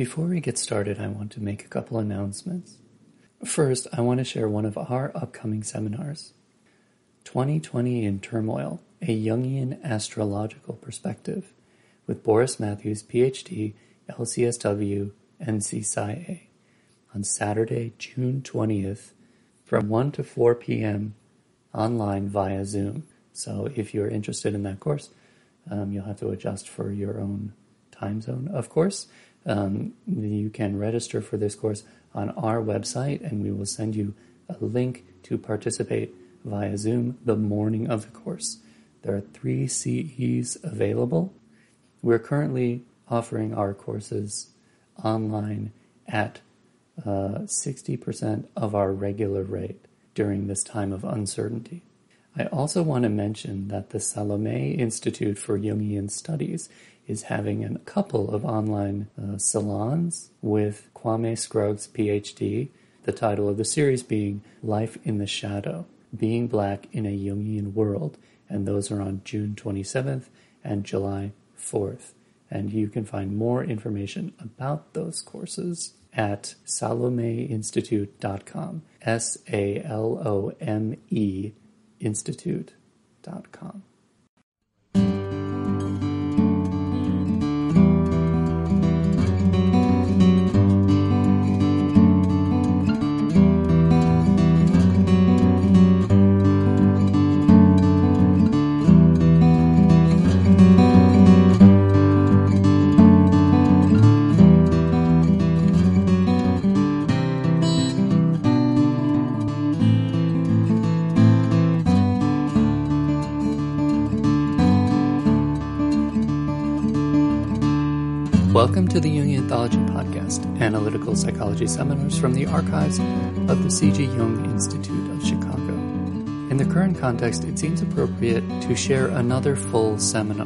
Before we get started, I want to make a couple announcements. First, I want to share one of our upcoming seminars. 2020 in Turmoil, a Jungian Astrological Perspective, with Boris Matthews, PhD, LCSW, NC-PSY-A, on Saturday, June 20th, from 1 to 4 p.m. online via Zoom. So if you're interested in that course, you'll have to adjust for your own time zone, of course. You can register for this course on our website, and we will send you a link to participate via Zoom the morning of the course. There are 3 CEs available. We're currently offering our courses online at 60% of our regular rate during this time of uncertainty. I also want to mention that the Salome Institute for Jungian Studies is having a couple of online salons with Kwame Scruggs, PhD, the title of the series being Life in the Shadow, Being Black in a Jungian World, and those are on June 27th and July 4th. And you can find more information about those courses at salomeinstitute.com, SALOME institute.com. Welcome to the Jungian Anthology Podcast, analytical psychology seminars from the archives of the C.G. Jung Institute of Chicago. In the current context, it seems appropriate to share another full seminar,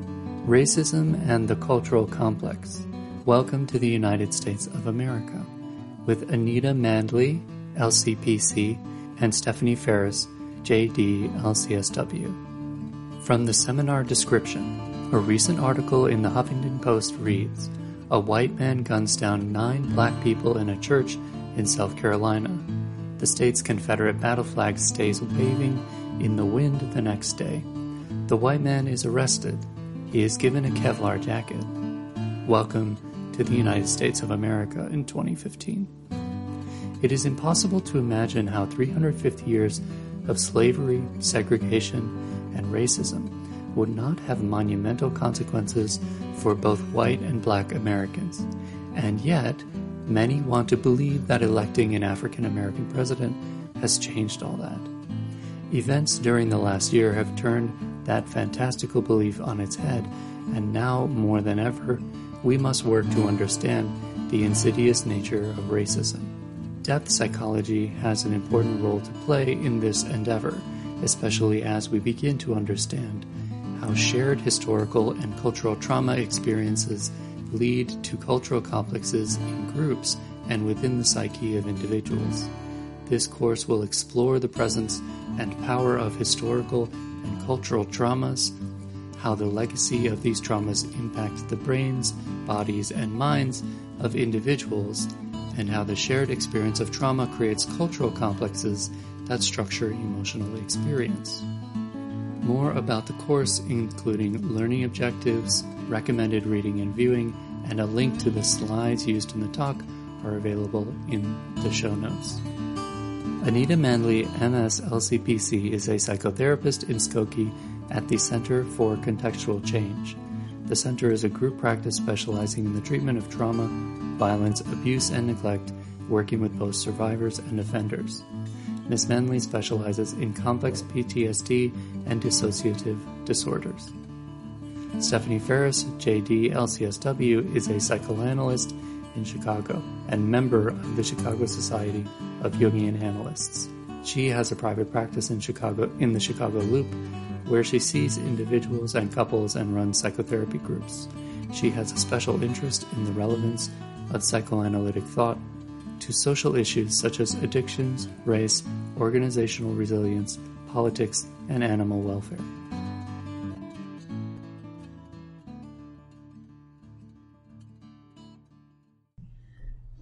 Racism and the Cultural Complex, Welcome to the United States of America, with Anita Mandley, LCPC, and Stephanie Fariss, JD, LCSW. From the seminar description, a recent article in the Huffington Post reads, "A white man guns down 9 black people in a church in South Carolina. The state's Confederate battle flag stays waving in the wind the next day. The white man is arrested. He is given a Kevlar jacket. Welcome to the United States of America in 2015. It is impossible to imagine how 350 years of slavery, segregation, and racism would not have monumental consequences for both white and black Americans. And yet, many want to believe that electing an African-American president has changed all that. Events during the last year have turned that fantastical belief on its head, and now, more than ever, we must work to understand the insidious nature of racism. Depth psychology has an important role to play in this endeavor, especially as we begin to understand how shared historical and cultural trauma experiences lead to cultural complexes in groups and within the psyche of individuals. This course will explore the presence and power of historical and cultural traumas, how the legacy of these traumas impact the brains, bodies, and minds of individuals, and how the shared experience of trauma creates cultural complexes that structure emotional experience. More about the course, including learning objectives, recommended reading and viewing, and a link to the slides used in the talk, are available in the show notes. Anita Mandley, MS LCPC, is a psychotherapist in Skokie at the Center for Contextual Change. The center is a group practice specializing in the treatment of trauma, violence, abuse, and neglect, working with both survivors and offenders. Ms. Mandley specializes in complex PTSD and dissociative disorders. Stephanie Fariss, JD, LCSW, is a psychoanalyst in Chicago and member of the Chicago Society of Jungian Analysts. She has a private practice in the Chicago Loop, where she sees individuals and couples and runs psychotherapy groups. She has a special interest in the relevance of psychoanalytic thought to social issues such as addictions, race, organizational resilience, politics, and animal welfare.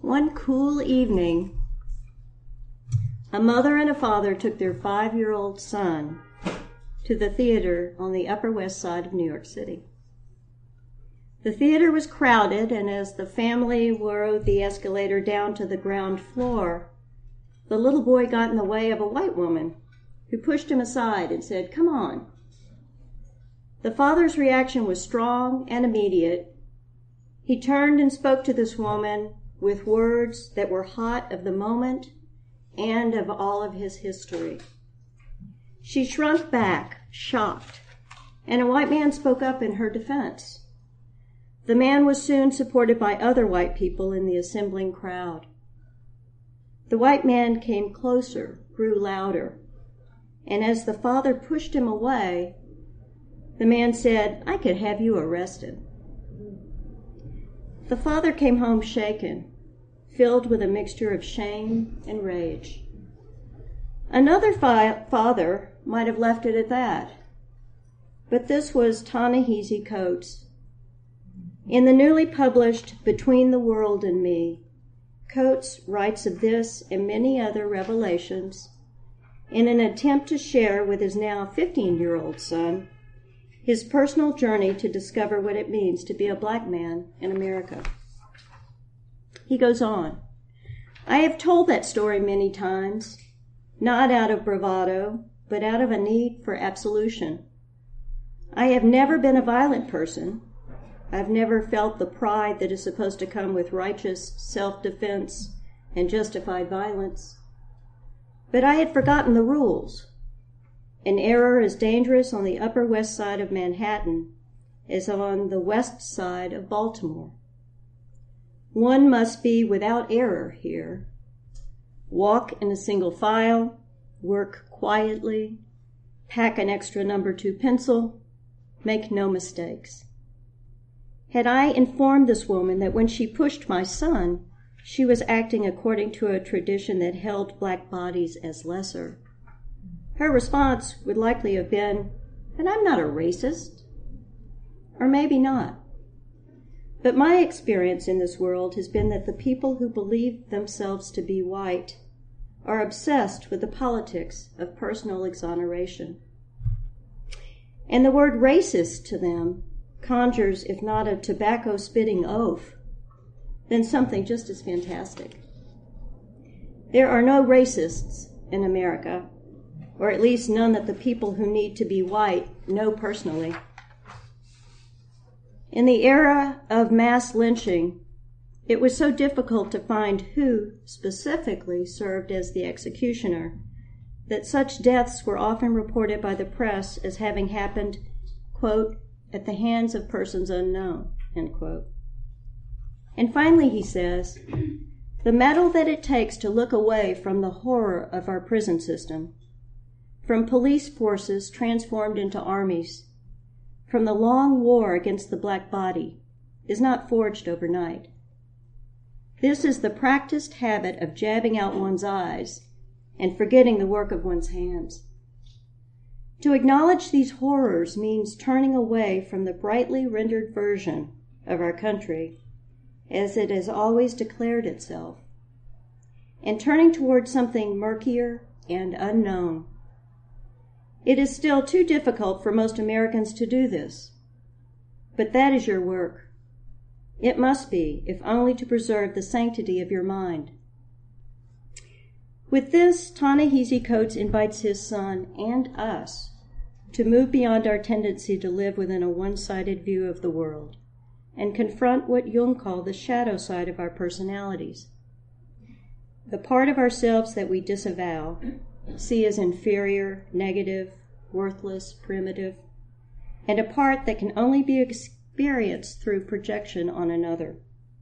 One cool evening, a mother and a father took their 5-year-old son to the theater on the Upper West Side of New York City. The theater was crowded, and as the family rode the escalator down to the ground floor, the little boy got in the way of a white woman who pushed him aside and said, "Come on." The father's reaction was strong and immediate. He turned and spoke to this woman with words that were hot of the moment and of all of his history. She shrunk back, shocked, and a white man spoke up in her defense. The man was soon supported by other white people in the assembling crowd. The white man came closer, grew louder, and as the father pushed him away, the man said, "I could have you arrested." The father came home shaken, filled with a mixture of shame and rage. Another father might have left it at that, but this was Ta-Nehisi Coates. In the newly published Between the World and Me, Coates writes of this and many other revelations in an attempt to share with his now 15-year-old son his personal journey to discover what it means to be a black man in America. He goes on, "I have told that story many times, not out of bravado, but out of a need for absolution. I have never been a violent person. I've never felt the pride that is supposed to come with righteous self-defense and justified violence. But I had forgotten the rules. An error as dangerous on the Upper West Side of Manhattan as on the West Side of Baltimore. One must be without error here. Walk in a single file, work quietly, pack an extra number 2 pencil, make no mistakes. Had I informed this woman that when she pushed my son, she was acting according to a tradition that held black bodies as lesser, her response would likely have been, "But I'm not a racist." Or maybe not. But my experience in this world has been that the people who believe themselves to be white are obsessed with the politics of personal exoneration. And the word racist to them conjures, if not a tobacco-spitting oath, then something just as fantastic. There are no racists in America, or at least none that the people who need to be white know personally. In the era of mass lynching, it was so difficult to find who specifically served as the executioner that such deaths were often reported by the press as having happened, quote, "at the hands of persons unknown," end quote. And finally he says, "The mettle that it takes to look away from the horror of our prison system, from police forces transformed into armies, from the long war against the black body, is not forged overnight. This is the practiced habit of jabbing out one's eyes and forgetting the work of one's hands. To acknowledge these horrors means turning away from the brightly rendered version of our country as it has always declared itself, and turning toward something murkier and unknown. It is still too difficult for most Americans to do this, but that is your work. It must be, if only to preserve the sanctity of your mind." With this, Ta-Nehisi Coates invites his son and us to move beyond our tendency to live within a one-sided view of the world and confront what Jung called the shadow side of our personalities, the part of ourselves that we disavow, see as inferior, negative, worthless, primitive, and a part that can only be experienced through projection on another.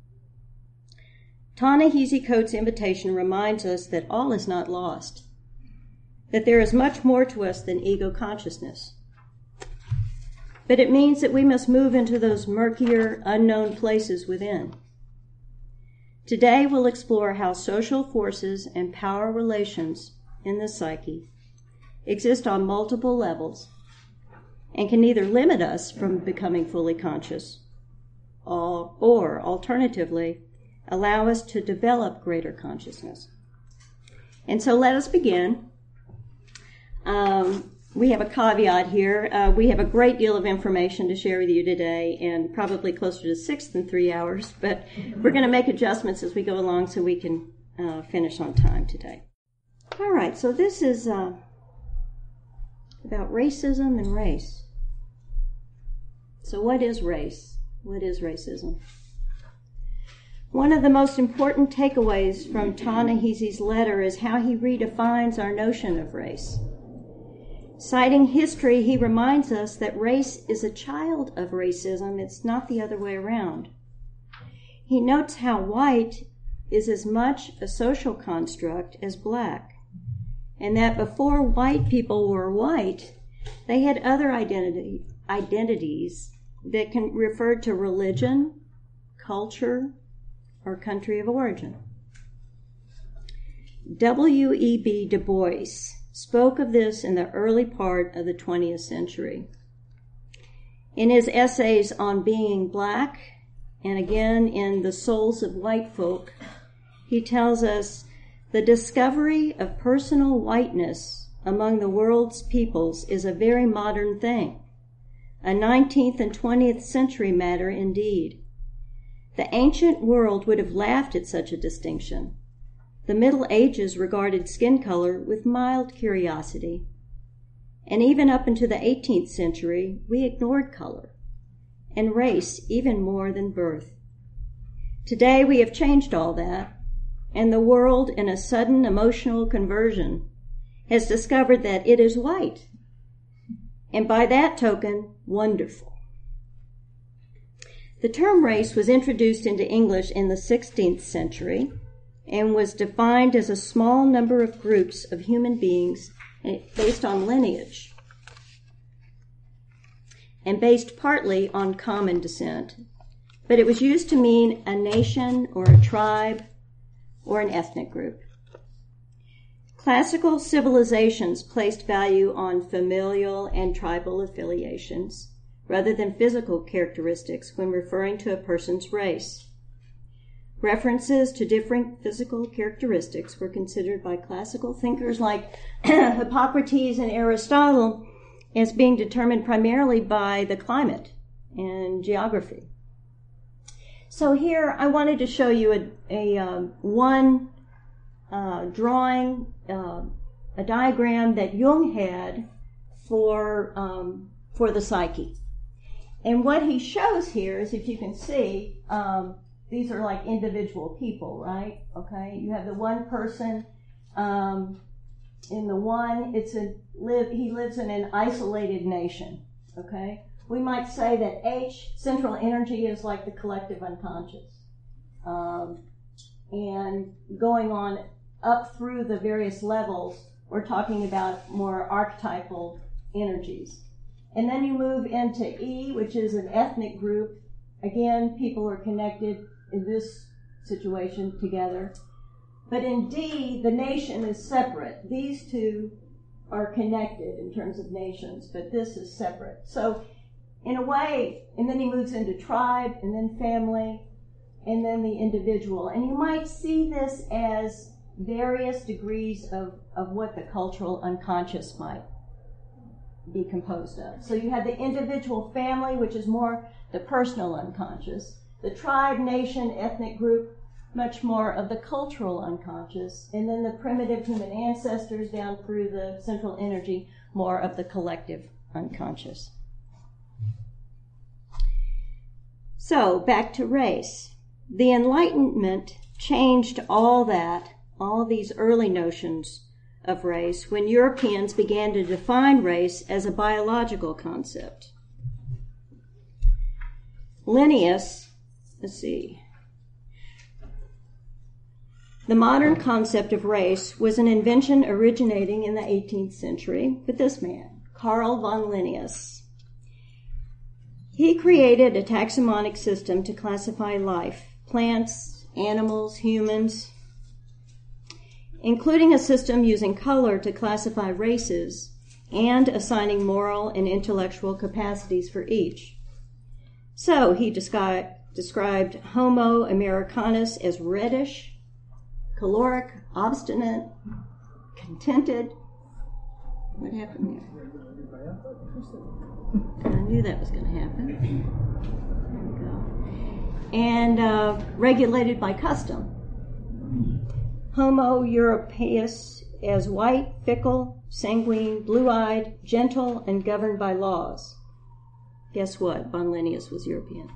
Ta-Nehisi Coates' invitation reminds us that all is not lost, that there is much more to us than ego consciousness. But it means that we must move into those murkier, unknown places within. Today we'll explore how social forces and power relations in the psyche exist on multiple levels and can either limit us from becoming fully conscious or alternatively, allow us to develop greater consciousness. And so let us begin. We have a caveat here. We have a great deal of information to share with you today, and probably closer to 6 than 3 hours, but we're going to make adjustments as we go along so we can finish on time today. All right, so this is about racism and race. So what is race? What is racism? One of the most important takeaways from Ta-Nehisi's letter is how he redefines our notion of race. Citing history, he reminds us that race is a child of racism. It's not the other way around. He notes how white is as much a social construct as black, and that before white people were white, they had other identities that can refer to religion, culture, or country of origin. W.E.B. Du Bois spoke of this in the early part of the 20th century. In his essays on being black, and again in The Souls of White Folk, he tells us the discovery of personal whiteness among the world's peoples is a very modern thing, a 19th and 20th century matter indeed. The ancient world would have laughed at such a distinction. The Middle Ages regarded skin color with mild curiosity. And even up into the 18th century, we ignored color, and race even more than birth. Today we have changed all that, and the world, in a sudden emotional conversion, has discovered that it is white, and by that token, wonderful. The term race was introduced into English in the 16th century, and was defined as a small number of groups of human beings based on lineage and based partly on common descent. But it was used to mean a nation or a tribe or an ethnic group. Classical civilizations placed value on familial and tribal affiliations rather than physical characteristics when referring to a person's race. References to different physical characteristics were considered by classical thinkers like Hippocrates and Aristotle as being determined primarily by the climate and geography. So here I wanted to show you one drawing, a diagram that Jung had for the psyche. And what he shows here is, if you can see, these are like individual people, right? Okay, you have the one person. In the one, he lives in an isolated nation. Okay, we might say that H, central energy, is like the collective unconscious, and going on up through the various levels, we're talking about more archetypal energies. And then you move into E, which is an ethnic group. Again, people are connected in this situation together. But in D, the nation is separate. These two are connected in terms of nations, but this is separate. So in a way, and then he moves into tribe, and then family, and then the individual. And you might see this as various degrees of what the cultural unconscious might be composed of. So you have the individual family, which is more the personal unconscious. The tribe, nation, ethnic group, much more of the cultural unconscious. And then the primitive human ancestors down through the central energy, more of the collective unconscious. So back to race. The Enlightenment changed all that, all these early notions of race, when Europeans began to define race as a biological concept. Linnaeus, the modern concept of race was an invention originating in the 18th century with this man, Carl von Linnaeus. He created a taxonomic system to classify life, plants, animals, humans, including a system using color to classify races and assigning moral and intellectual capacities for each. So he described described Homo americanus as reddish, caloric, obstinate, contented. What happened there? I knew that was going to happen. There we go. And regulated by custom. Homo europaeus as white, fickle, sanguine, blue-eyed, gentle, and governed by laws. Guess what? Von Linnaeus was European.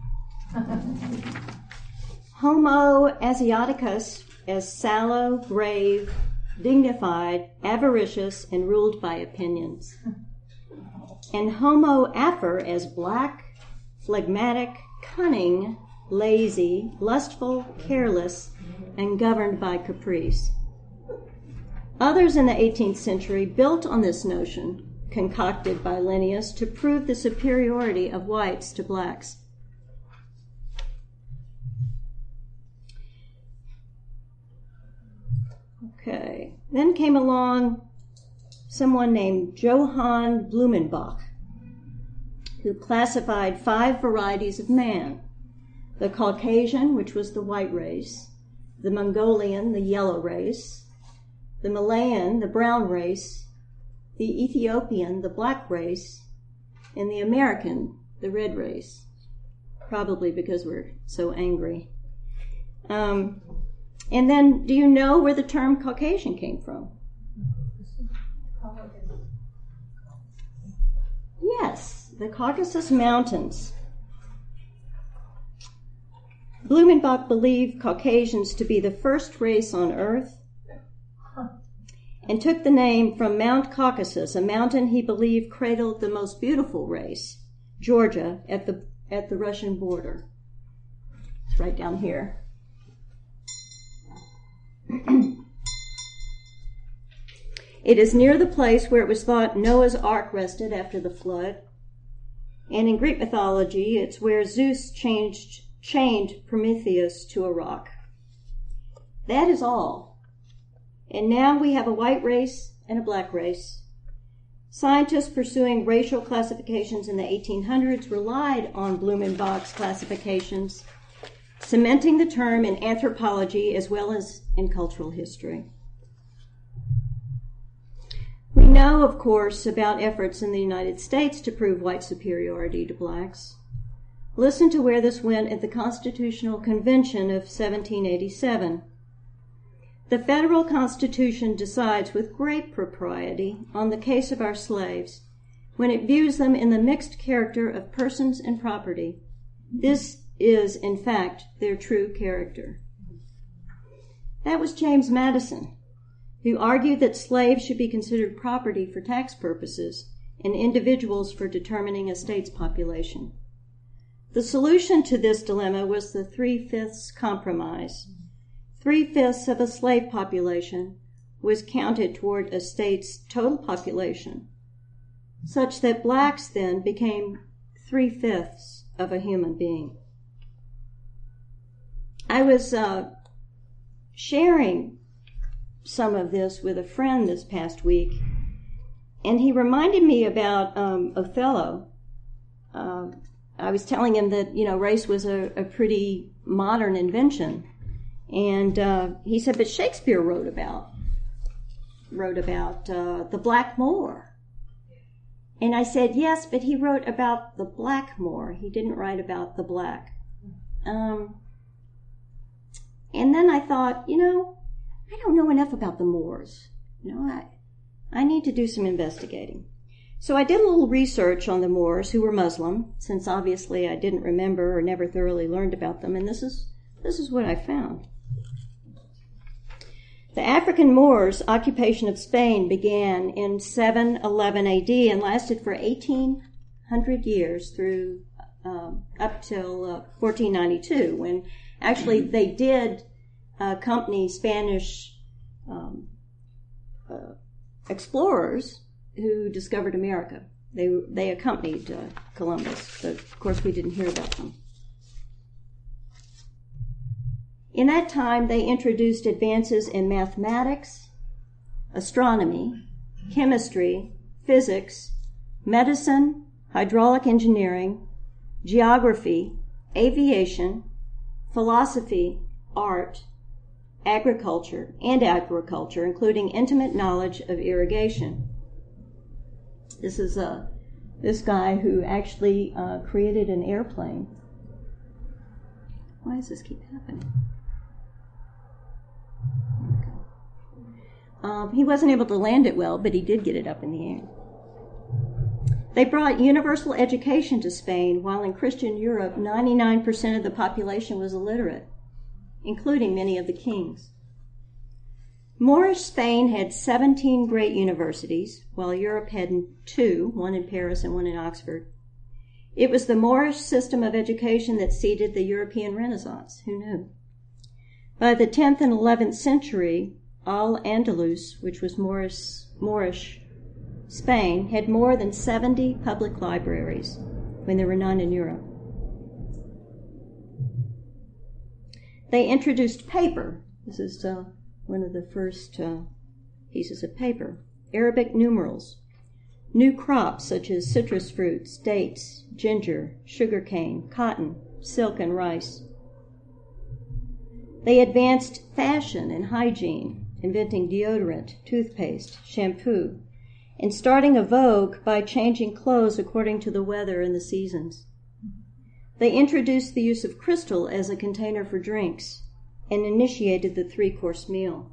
Homo asiaticus as sallow, grave, dignified, avaricious, and ruled by opinions. And Homo afer as black, phlegmatic, cunning, lazy, lustful, careless, and governed by caprice. Others in the 18th century built on this notion, concocted by Linnaeus, to prove the superiority of whites to blacks. Okay. Then came along someone named Johann Blumenbach, who classified 5 varieties of man: the Caucasian, which was the white race, the Mongolian, the yellow race, the Malayan, the brown race, the Ethiopian, the black race, and the American, the red race, probably because we're so angry. And then, do you know where the term Caucasian came from? Yes, the Caucasus Mountains. Blumenbach believed Caucasians to be the first race on Earth and took the name from Mount Caucasus, a mountain he believed cradled the most beautiful race, Georgia, at the Russian border. It's right down here. It is near the place where it was thought Noah's Ark rested after the flood. And in Greek mythology, it's where Zeus chained Prometheus to a rock. That is all. And now we have a white race and a black race. Scientists pursuing racial classifications in the 1800s relied on Blumenbach's classifications, cementing the term in anthropology as well as in cultural history. We know, of course, about efforts in the United States to prove white superiority to blacks. Listen to where this went at the Constitutional Convention of 1787. The federal Constitution decides with great propriety on the case of our slaves when it views them in the mixed character of persons and property. This is, in fact, their true character. That was James Madison, who argued that slaves should be considered property for tax purposes and individuals for determining a state's population. The solution to this dilemma was the 3/5 compromise. 3/5 of a slave population was counted toward a state's total population, such that blacks then became 3/5 of a human being. I was sharing some of this with a friend this past week, and he reminded me about Othello. I was telling him that, race was a pretty modern invention. And he said, but Shakespeare wrote about the Black Moor. And I said, yes, but he wrote about the Black Moor. He didn't write about the black. And then I thought, I don't know enough about the Moors. I need to do some investigating. So I did a little research on the Moors, who were Muslim, since obviously I didn't remember or never thoroughly learned about them, and this is what I found. The African Moors' occupation of Spain began in 711 AD and lasted for 1,800 years through up till 1492, when actually they did accompany Spanish explorers who discovered America. They accompanied Columbus, but of course we didn't hear about them. In that time, they introduced advances in mathematics, astronomy, chemistry, physics, medicine, hydraulic engineering, geography, aviation, philosophy, art, agriculture, including intimate knowledge of irrigation. This is this guy who actually created an airplane. Why does this keep happening? He wasn't able to land it well, but he did get it up in the air. They brought universal education to Spain, while in Christian Europe, 99% of the population was illiterate, including many of the kings. Moorish Spain had 17 great universities, while Europe had 2, one in Paris and one in Oxford. It was the Moorish system of education that seeded the European Renaissance. Who knew? By the 10th and 11th century, Al-Andalus, which was Moorish Spain, had more than 70 public libraries when there were none in Europe. They introduced paper. This is one of the first pieces of paper. Arabic numerals. New crops such as citrus fruits, dates, ginger, sugarcane, cotton, silk, and rice. They advanced fashion and hygiene, inventing deodorant, toothpaste, shampoo, and starting a vogue by changing clothes according to the weather and the seasons. They introduced the use of crystal as a container for drinks and initiated the 3-course meal.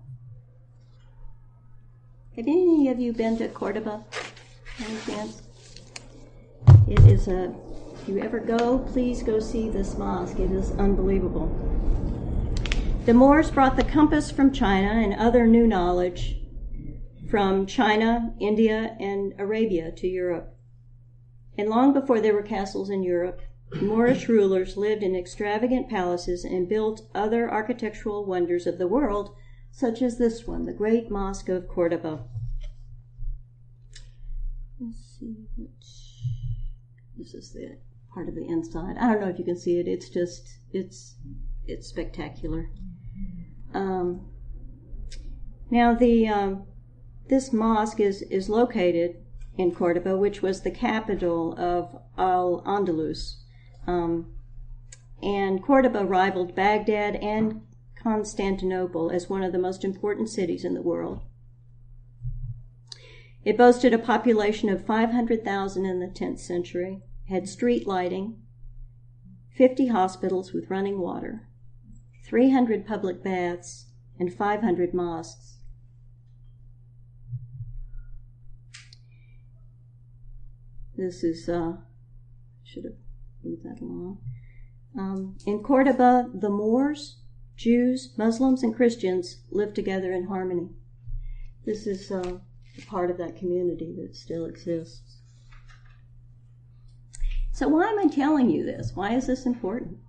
Have any of you been to Cordoba? Any chance? It is if you ever go, please go see this mosque. It is unbelievable. The Moors brought the compass from China and other new knowledge from China, India, and Arabia to Europe. And long before there were castles in Europe, Moorish rulers lived in extravagant palaces and built other architectural wonders of the world, such as this one, the Great Mosque of Cordoba. Let's see this is the part of the inside. I don't know if you can see it. It's just, it's spectacular. Now this mosque is located in Cordoba, which was the capital of Al-Andalus. And Cordoba rivaled Baghdad and Constantinople as one of the most important cities in the world. It boasted a population of 500,000 in the 10th century, had street lighting, 50 hospitals with running water, 300 public baths, and 500 mosques. This is, should have moved that along. In Cordoba, the Moors, Jews, Muslims, and Christians lived together in harmony. This is a part of that community that still exists. So why am I telling you this? Why is this important?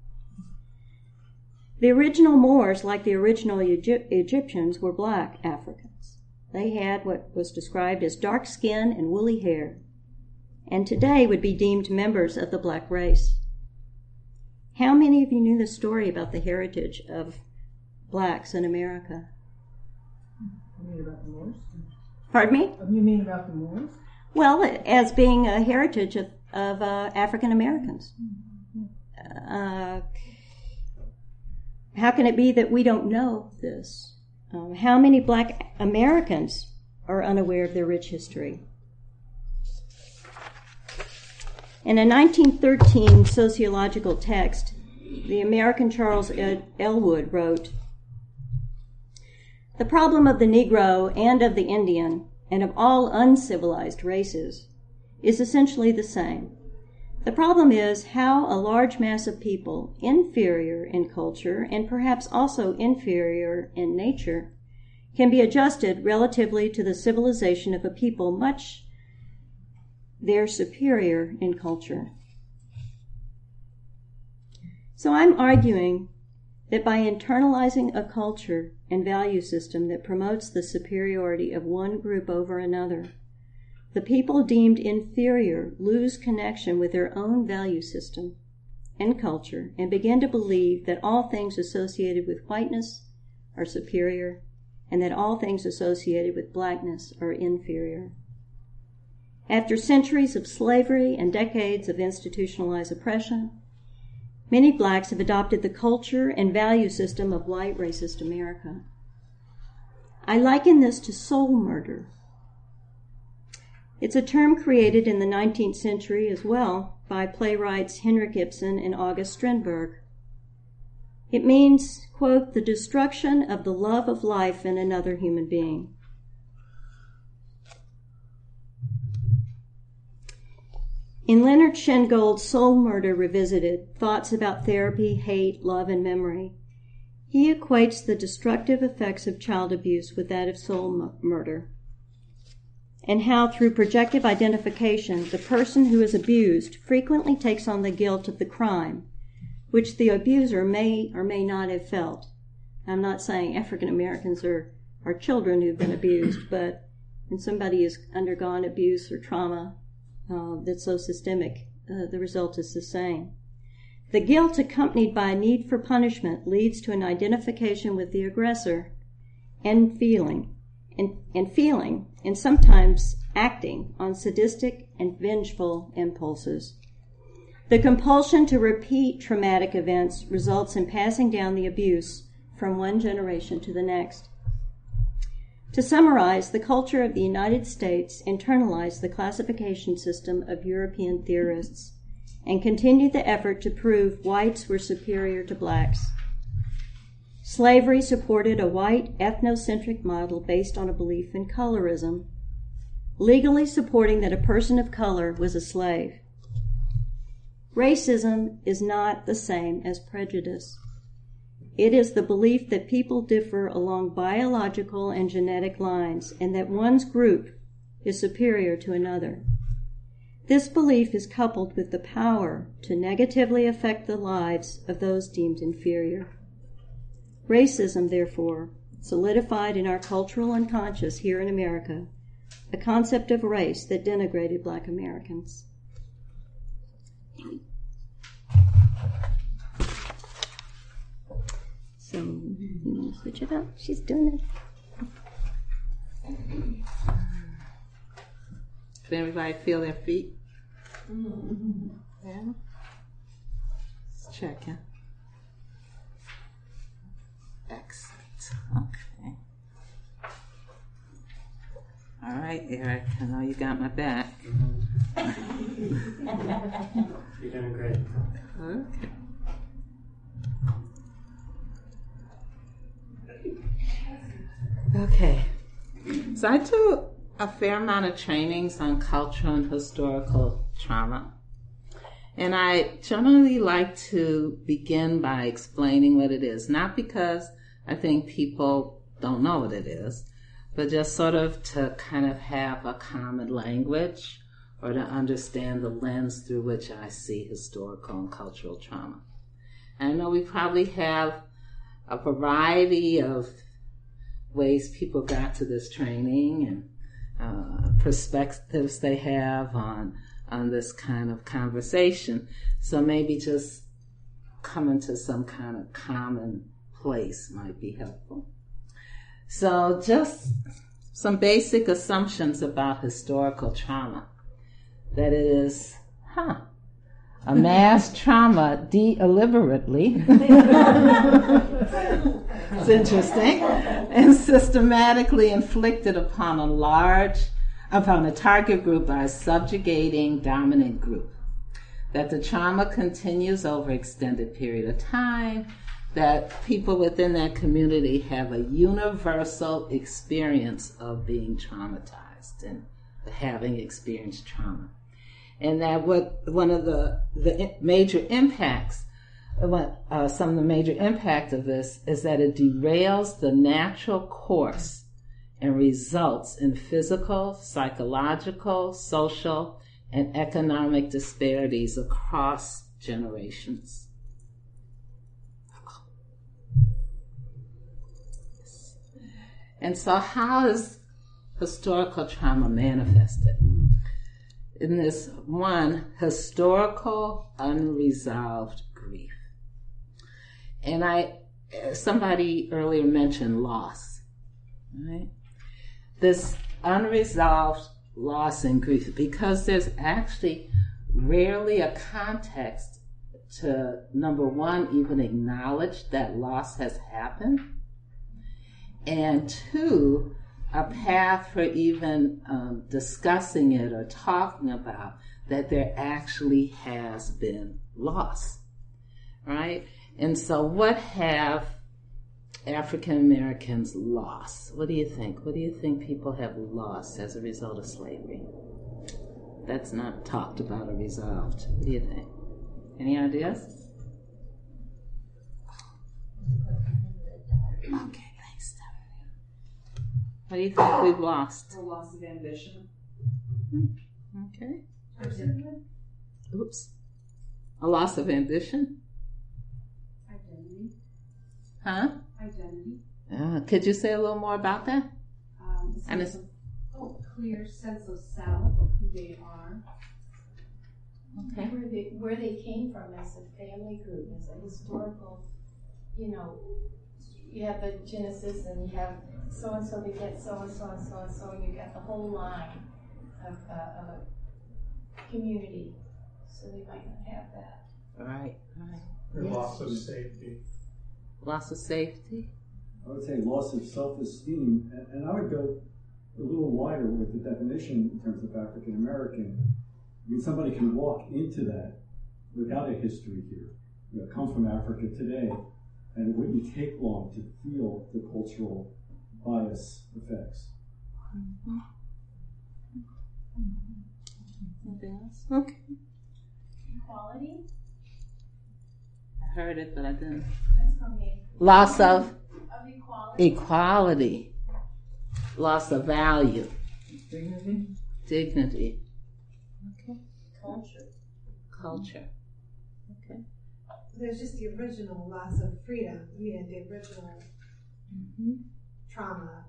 The original Moors, like the original Egyptians, were black Africans. They had what was described as dark skin and woolly hair, and today would be deemed members of the black race. How many of you knew the story about the heritage of blacks in America? You mean about the Moors? Pardon me? You mean about the Moors? Well, as being a heritage of African Americans. How can it be that we don't know this? How many black Americans are unaware of their rich history? In a 1913 sociological text, the American Charles Elwood wrote, "The problem of the Negro and of the Indian and of all uncivilized races is essentially the same. The problem is how a large mass of people, inferior in culture and perhaps also inferior in nature, can be adjusted relatively to the civilization of a people much their superior in culture." So I'm arguing that by internalizing a culture and value system that promotes the superiority of one group over another, the people deemed inferior lose connection with their own value system and culture and begin to believe that all things associated with whiteness are superior and that all things associated with blackness are inferior. After centuries of slavery and decades of institutionalized oppression, Many blacks have adopted the culture and value system of white racist America. I liken this to soul murder. It's a term created in the 19th century as well by playwrights Henrik Ibsen and August Strindberg. It means, quote, the destruction of the love of life in another human being. In Leonard Shengold's Soul Murder Revisited, Thoughts About Therapy, Hate, Love, and Memory, he equates the destructive effects of child abuse with that of soul murder, and how through projective identification, the person who is abused frequently takes on the guilt of the crime, which the abuser may or may not have felt. I'm not saying African Americans are children who've been abused, but when somebody has undergone abuse or trauma that's so systemic, the result is the same. The guilt accompanied by a need for punishment leads to an identification with the aggressor and feeling, and sometimes acting on sadistic and vengeful impulses. The compulsion to repeat traumatic events results in passing down the abuse from one generation to the next. To summarize, the culture of the United States internalized the classification system of European theorists and continued the effort to prove whites were superior to blacks. Slavery supported a white ethnocentric model based on a belief in colorism, legally supporting that a person of color was a slave. Racism is not the same as prejudice. It is the belief that people differ along biological and genetic lines and that one's group is superior to another. This belief is coupled with the power to negatively affect the lives of those deemed inferior. Racism, therefore, solidified in our cultural unconscious here in America a concept of race that denigrated Black Americans. So, you want to switch it up? She's doing it. Can everybody feel their feet? Mm-hmm. Yeah. Let's check in. Excellent. Okay. All right, Eric, I know you got my back. You're doing great. Okay. Okay, so I do a fair amount of trainings on cultural and historical trauma. And I generally like to begin by explaining what it is, not because I think people don't know what it is, but just sort of to kind of have a common language or to understand the lens through which I see historical and cultural trauma. I know we probably have a variety of ways people got to this training and perspectives they have on this kind of conversation. So maybe just coming to some kind of common place might be helpful. So just some basic assumptions about historical trauma. That it is, a mass trauma deliberately. It's interesting. And systematically inflicted upon a target group by a subjugating dominant group. That the trauma continues over extended period of time, that people within that community have a universal experience of being traumatized and having experienced trauma. And that one of the major impacts, some of the major impact of this is that it derails the natural course and results in physical, psychological, social, and economic disparities across generations. And so how is historical trauma manifested? In this one, historical unresolved grief. And somebody earlier mentioned loss, right? This unresolved loss and grief, because there's actually rarely a context to, number one, even acknowledge that loss has happened, and two, a path for even discussing it or talking about that there actually has been loss, right? And so what have African Americans lost? What do you think? What do you think people have lost as a result of slavery? That's not talked about or resolved. What do you think? Any ideas? Okay, thanks, Stephanie. What do you think we've lost? A loss of ambition. Okay. Personhood. Oops. A loss of ambition? Identity. Huh? Identity. Could you say a little more about that? A clear sense of self, of who they are. Okay. Where they came from as a family group, as a historical, you have the Genesis and you have so-and-so beget so-and-so and so-and-so, and you got the whole line of a community. So they might not have that. Right. Or loss of safety. Loss of safety? I would say loss of self-esteem, and I would go a little wider with the definition in terms of African American. I mean, somebody can walk into that without a history here, come from Africa today, and it wouldn't take long to feel the cultural bias effects. Mm-hmm. Anything else? Okay. Equality? I heard it, but I didn't. That's from me. Loss of equality. Equality. Loss of value. Dignity. Okay. Culture. Okay. There's just the original loss of freedom. The original trauma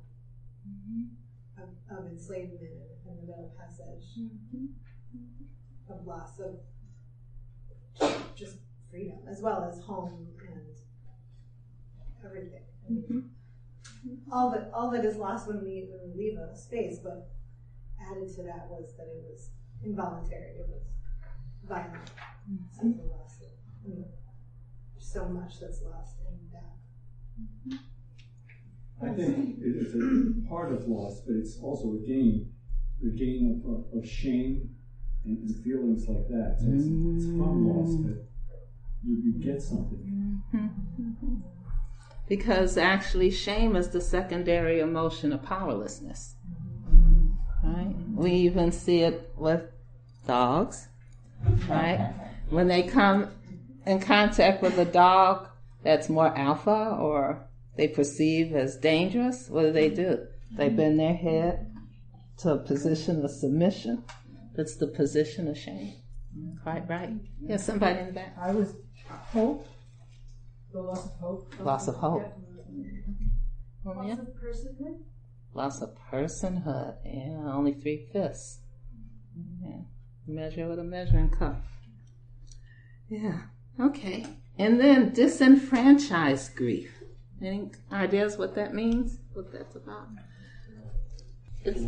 of enslavement and the Middle Passage, of loss of just freedom, as well as home and everything. I mean, all that is lost when we leave a space, but added to that was that it was involuntary. It was violent. Something lost. There's so much that's lost in that. I think it's a part of loss, but it's also a gain of shame and feelings like that. So it's from loss, but you get something. Because actually shame is the secondary emotion of powerlessness. Right? We even see it with dogs, right? When they come in contact with a dog that's more alpha or they perceive as dangerous, what do? They bend their head to a position of submission. That's the position of shame. Quite right. Yeah, somebody in the back. I was hope. The loss of hope. Loss of hope. Loss of personhood. Loss of personhood. Yeah, only 3/5. Yeah. Measure with a measuring cup. Yeah. Okay. And then disenfranchised grief. Any ideas what that means? What that's about? It's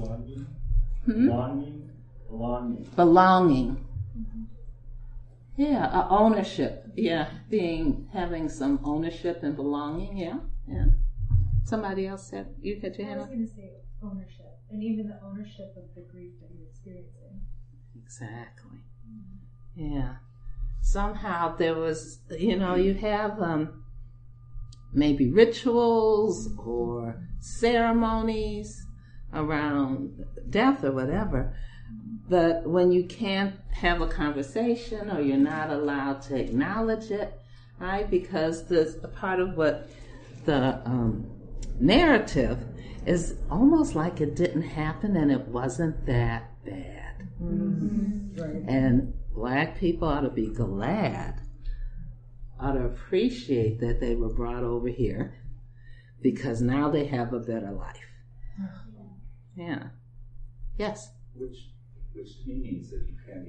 belonging. Yeah, ownership. Yeah, having some ownership and belonging. Yeah. Somebody else said you had your hand up. I was going to say ownership, and even the ownership of the grief that you're experiencing. Exactly. Yeah. Somehow there was, you have maybe rituals or ceremonies around death or whatever, but when you can't have a conversation or you're not allowed to acknowledge it, right? Because a part of what the narrative is almost like it didn't happen and it wasn't that bad. Right. And Black people ought to be glad, ought to appreciate that they were brought over here because now they have a better life. Yeah. Yes? Which to me means that you can't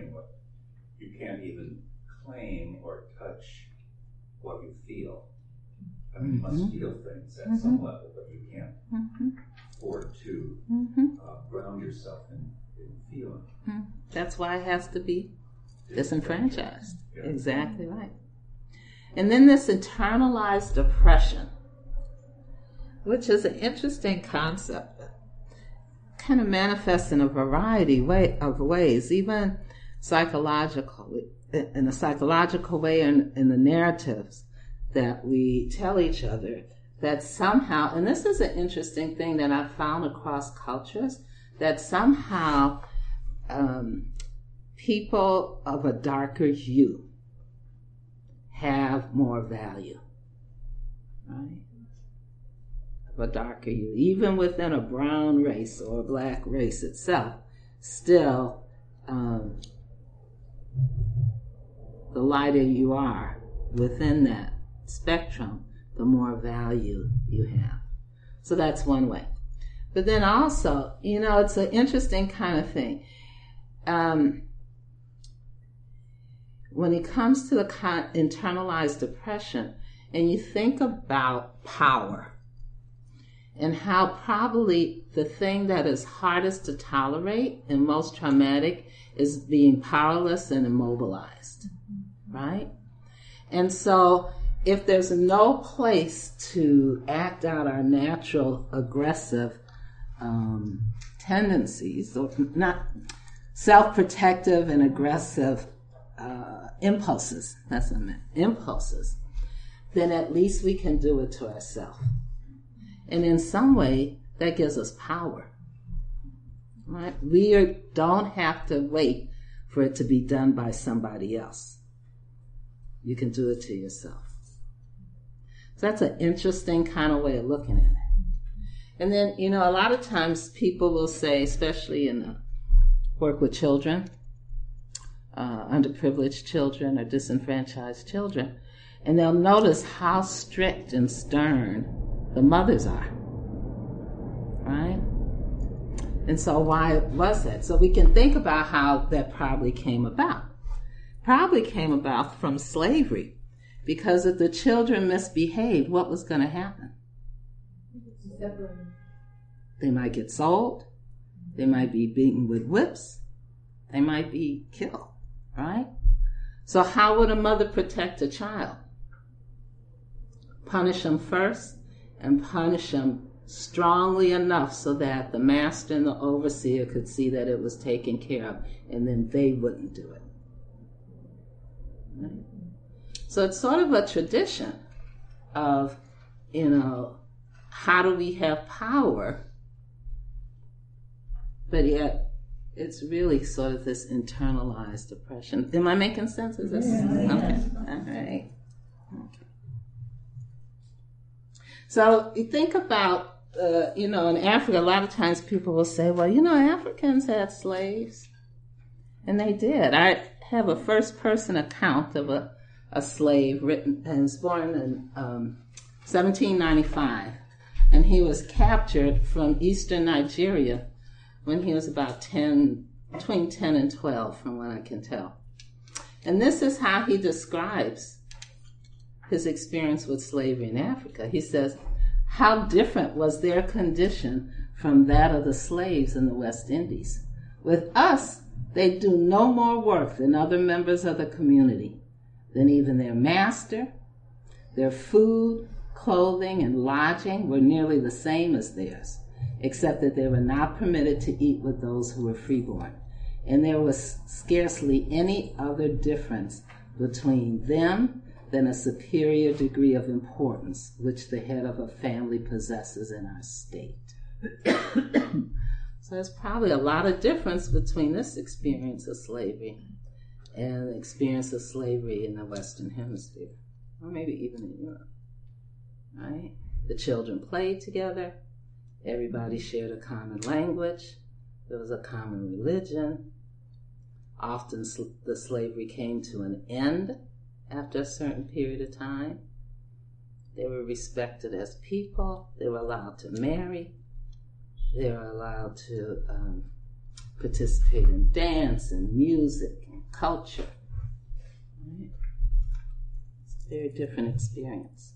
even claim or touch what you feel. I mean, you must feel things at some level, but you can't afford to ground yourself in feeling. That's why it has to be disenfranchised. Yeah. Exactly right. And then this internalized depression, which is an interesting concept that kind of manifests in a variety of ways, even psychologically, in a psychological way, and in the narratives that we tell each other, that somehow, and this is an interesting thing that I've found across cultures, that somehow people of a darker hue have more value, right? Of a darker hue. Even within a brown race or a black race itself, still the lighter you are within that spectrum, the more value you have. So that's one way. But then also, it's an interesting kind of thing. When it comes to the internalized depression, and you think about power, and how probably the thing that is hardest to tolerate and most traumatic is being powerless and immobilized, right? And so if there's no place to act out our natural aggressive tendencies, or not self-protective and aggressive impulses, that's what I meant, impulses, then at least we can do it to ourselves. And in some way, that gives us power, right? We don't have to wait for it to be done by somebody else. You can do it to yourself. So that's an interesting kind of way of looking at it. And then, a lot of times people will say, especially in work with children, underprivileged children or disenfranchised children, and they'll notice how strict and stern the mothers are, right? And so why was that? So we can think about how that probably came about. Probably came about from slavery, because if the children misbehaved, what was going to happen? They might get sold. They might be beaten with whips. They might be killed, right? So how would a mother protect a child? Punish them first, and punish them strongly enough so that the master and the overseer could see that it was taken care of, and then they wouldn't do it. Right? So it's sort of a tradition of, how do we have power, but yet it's really sort of this internalized depression. Am I making sense? Is this? Yeah. Okay. All right. Okay. So you think about, in Africa, a lot of times people will say, well, Africans had slaves. And they did. I have a first-person account of a slave written, and was born in 1795. And he was captured from eastern Nigeria when he was about between 10 and 12, from what I can tell. And this is how he describes his experience with slavery in Africa. He says, how different was their condition from that of the slaves in the West Indies. With us, they do no more work than other members of the community, than even their master. Their food, clothing, and lodging were nearly the same as theirs, except that they were not permitted to eat with those who were freeborn. And there was scarcely any other difference between them than a superior degree of importance which the head of a family possesses in our state. So there's probably a lot of difference between this experience of slavery and the experience of slavery in the Western Hemisphere, or maybe even in Europe, right? The children played together. Everybody shared a common language. There was a common religion. Often the slavery came to an end after a certain period of time. They were respected as people. They were allowed to marry. They were allowed to participate in dance and music and culture. Right? It's a very different experience.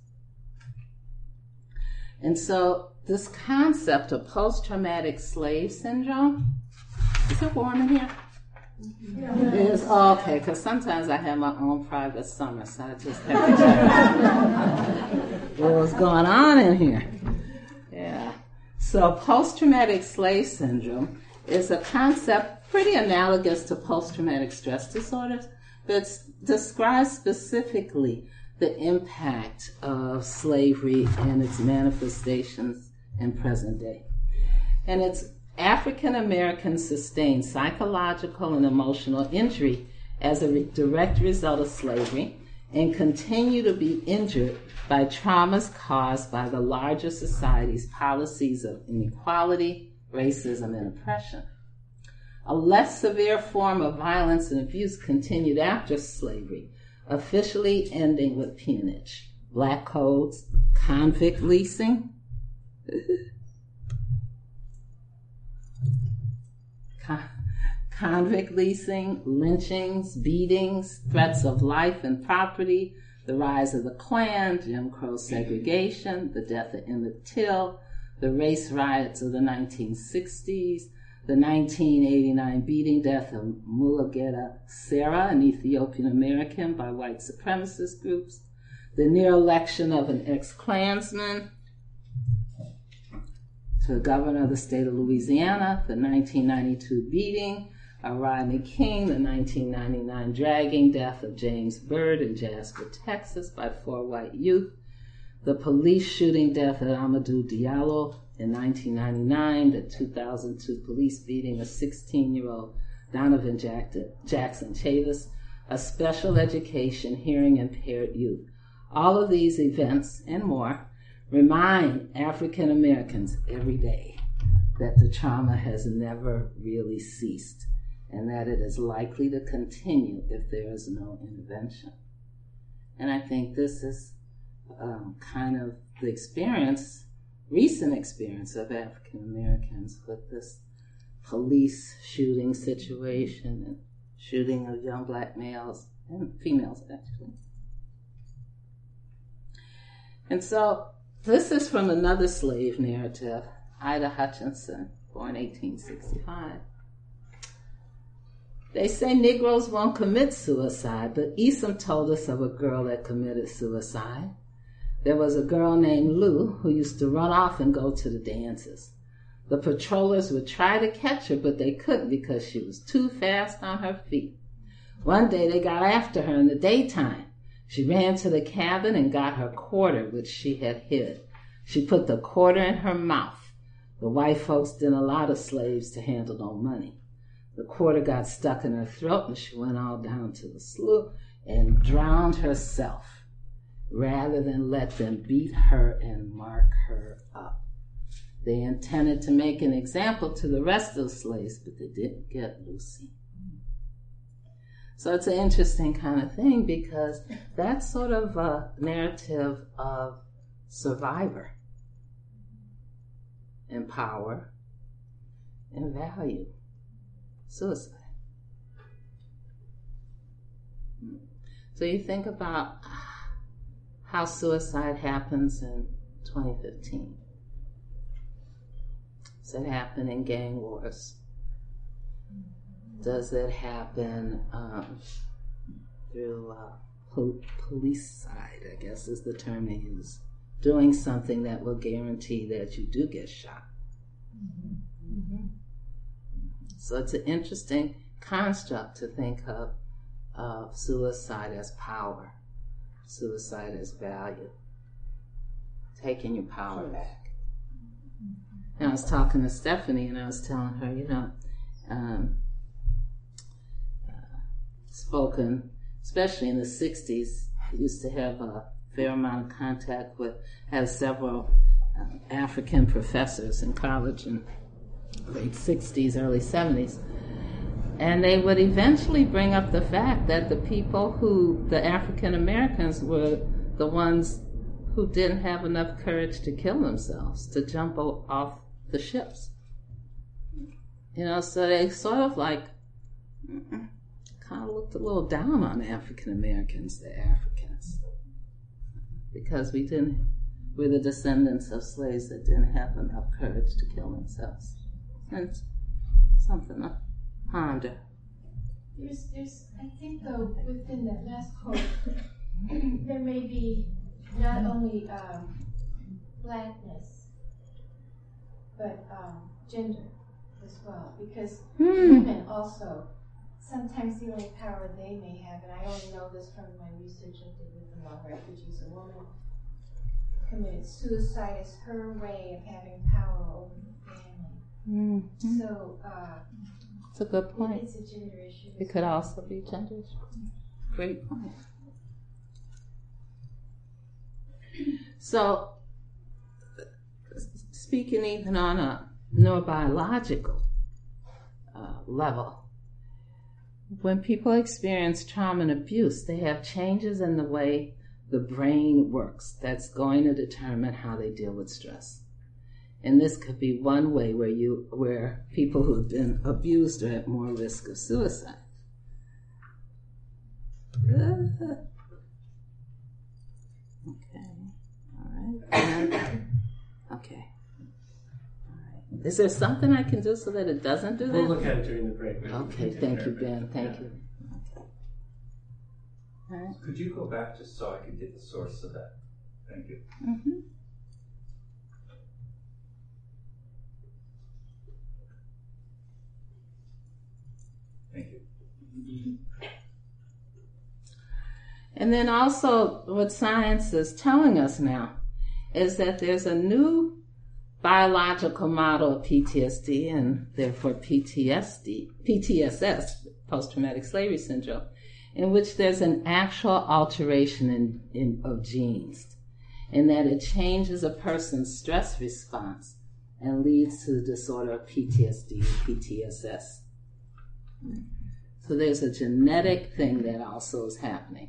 And so this concept of post-traumatic slave syndrome, is it warm in here? It's okay, because sometimes I have my own private summer, so I just have to check what was going on in here. Yeah. So post-traumatic slave syndrome is a concept pretty analogous to post-traumatic stress disorders, but it describes specifically the impact of slavery and its manifestations in present day. And it's African Americans sustain psychological and emotional injury as a direct result of slavery and continue to be injured by traumas caused by the larger society's policies of inequality, racism, and oppression. A less severe form of violence and abuse continued after slavery, officially ending with peonage, black codes, convict leasing, lynchings, beatings, threats of life and property, the rise of the Klan, Jim Crow segregation, the death of Emmett Till, the race riots of the 1960s, the 1989 beating death of Mulugeta Sarah, an Ethiopian American, by white supremacist groups, the near election of an ex-Klansman to governor of the state of Louisiana, the 1992 beating of Rodney King, the 1999 dragging death of James Byrd in Jasper, Texas, by 4 white youth, the police shooting death of Amadou Diallo in 1999, the 2002 police beating of 16-year-old Donovan Jackson Chavis, a special education hearing impaired youth. All of these events and more remind African Americans every day that the trauma has never really ceased and that it is likely to continue if there is no intervention. And I think this is kind of the recent experience of African Americans with this police shooting situation and shooting of young black males and females, actually. And so this is from another slave narrative, Ida Hutchinson, born 1865. They say Negroes won't commit suicide, but Esom told us of a girl that committed suicide. There was a girl named Lou who used to run off and go to the dances. The patrollers would try to catch her, but they couldn't because she was too fast on her feet. One day they got after her in the daytime. She ran to the cabin and got her quarter, which she had hid. She put the quarter in her mouth. The white folks didn't allow the slaves to handle no money. The quarter got stuck in her throat and she went all down to the slough and drowned herself rather than let them beat her and mark her up. They intended to make an example to the rest of the slaves, but they didn't get Lucy. So it's an interesting kind of thing because that's sort of a narrative of survivor and power and value. Suicide. So you think about how suicide happens in 2015. Does it happen in gang wars? Does it happen through police side, I guess is the term they use, doing something that will guarantee that you do get shot? Mm-hmm. So it's an interesting construct to think of suicide as power, suicide as value, taking your power back. And I was talking to Stephanie and I was telling her, spoken, especially in the 60s, I used to have a fair amount of contact with, have several African professors in college in late 60s, early 70s. And they would eventually bring up the fact that the African Americans were the ones who didn't have enough courage to kill themselves, to jump off the ships. So they sort of kind of looked a little down on African Americans, the Africans, because we're the descendants of slaves that didn't have enough courage to kill themselves. And something to ponder. There's, I think though, within that last quote, there may be not only blackness, but gender as well, because women also, sometimes the only power they may have, and I only know this from my research I did with the Hmong refugees, a woman committed suicide as her way of having power over the family. So, it's a good point. It's a gender issue. It could also be gender issue. Great point. So, speaking even on a neurobiological level, when people experience trauma and abuse, they have changes in the way the brain works that's going to determine how they deal with stress. And this could be one way where people who have been abused are at more risk of suicide. Okay. All right. Okay. All right. Is there something I can do so that it doesn't do that? We'll look at it during the break. Okay. Thank you, Ben. Thank you. Okay. All right. Could you go back just so I can get the source of that? Thank you. Mm-hmm. Thank you. And then also what science is telling us now is that there's a new biological model of PTSD and therefore PTSS, post-traumatic slavery syndrome, in which there's an actual alteration of genes, and that it changes a person's stress response and leads to the disorder of PTSD, PTSS. So there's a genetic thing that also is happening.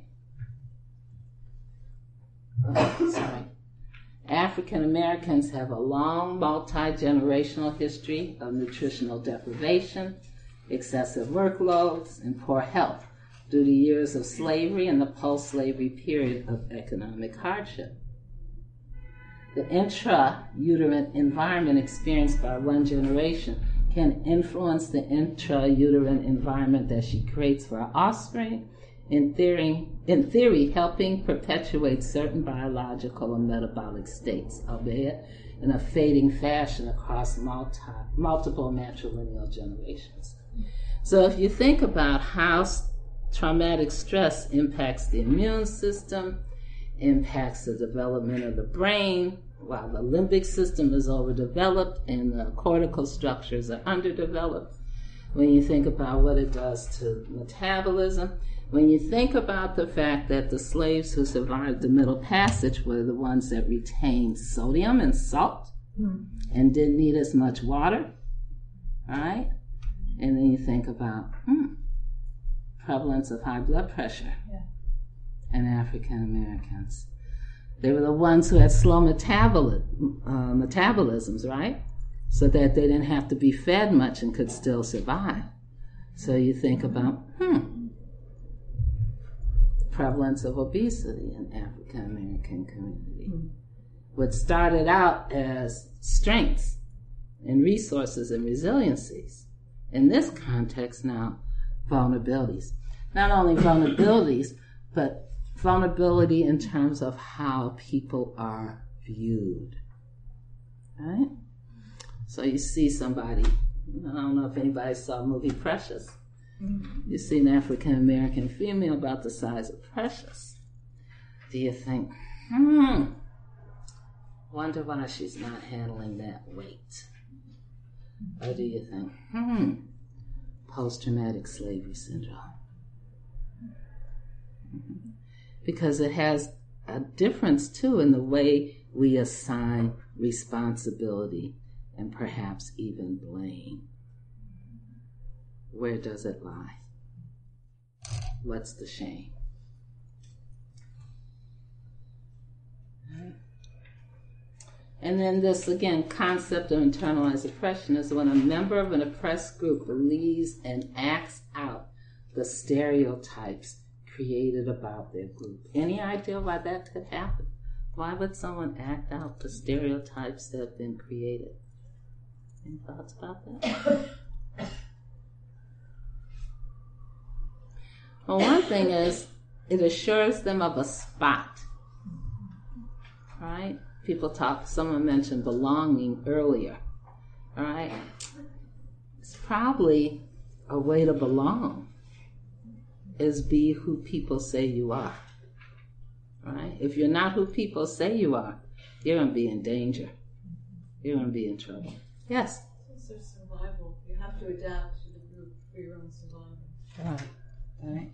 Sorry. African Americans have a long multi-generational history of nutritional deprivation, excessive workloads, and poor health due to years of slavery and the post-slavery period of economic hardship. The intra-uterine environment experienced by one generation can influence the intra-uterine environment that she creates for her offspring, in theory helping perpetuate certain biological and metabolic states, albeit in a fading fashion across multiple matrilineal generations. So if you think about how traumatic stress impacts the immune system, impacts the development of the brain, while the limbic system is overdeveloped and the cortical structures are underdeveloped, when you think about what it does to metabolism, when you think about the fact that the slaves who survived the Middle Passage were the ones that retained sodium and salt and didn't need as much water, all right? And then you think about prevalence of high blood pressure in African Americans. They were the ones who had slow metabolisms, right? So that they didn't have to be fed much and could still survive. So you think about, the prevalence of obesity in African American community. What started out as strengths and resources and resiliencies, in this context now, vulnerabilities. Not only vulnerabilities, but vulnerability in terms of how people are viewed, right? So you see somebody, I don't know if anybody saw the movie Precious. You see an African American female about the size of Precious. Do you think, wonder why she's not handling that weight? Or do you think, post-traumatic slavery syndrome? Because it has a difference, too, in the way we assign responsibility and perhaps even blame. Where does it lie? What's the shame? Right. And then this, again, concept of internalized oppression is when a member of an oppressed group believes and acts out the stereotypes created about their group. Any idea why that could happen? Why would someone act out the stereotypes that have been created? Any thoughts about that? Well, one thing is it assures them of a spot, right? Someone mentioned belonging earlier, all right? It's probably a way to belong is be who people say you are, right? If you're not who people say you are, you're going to be in danger. You're going to be in trouble. Yes? It's their survival. You have to adapt to the group for your own survival. Right.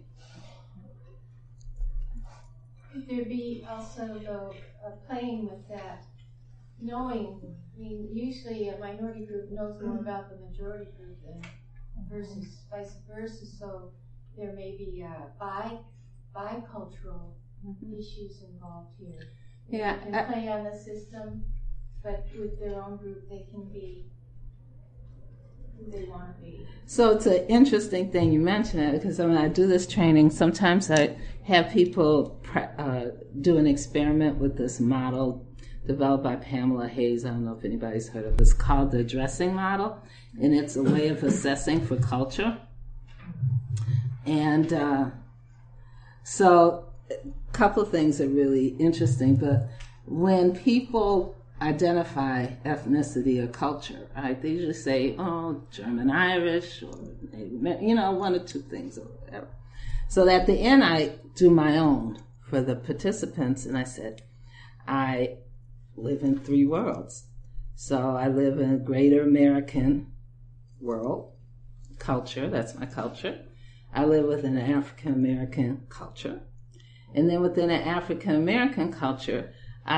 Could there be also, though, playing with that, knowing, usually a minority group knows more about the majority group versus vice versa, so there may be bicultural issues involved here. Yeah, They can play on the system, but with their own group they can be who they want to be. So it's an interesting thing you mention that, because when I do this training, sometimes I have people do an experiment with this model developed by Pamela Hayes. I don't know if anybody's heard of it. It's called the addressing model, and it's a way of assessing for culture. And so a couple of things are really interesting, but when people identify ethnicity or culture, right, they usually say, oh, German Irish, or, one or two things or whatever. So at the end, I do my own for the participants, and I said, I live in 3 worlds. So I live in a greater American world, culture, that's my culture. I live within an African American culture. And then within an African American culture,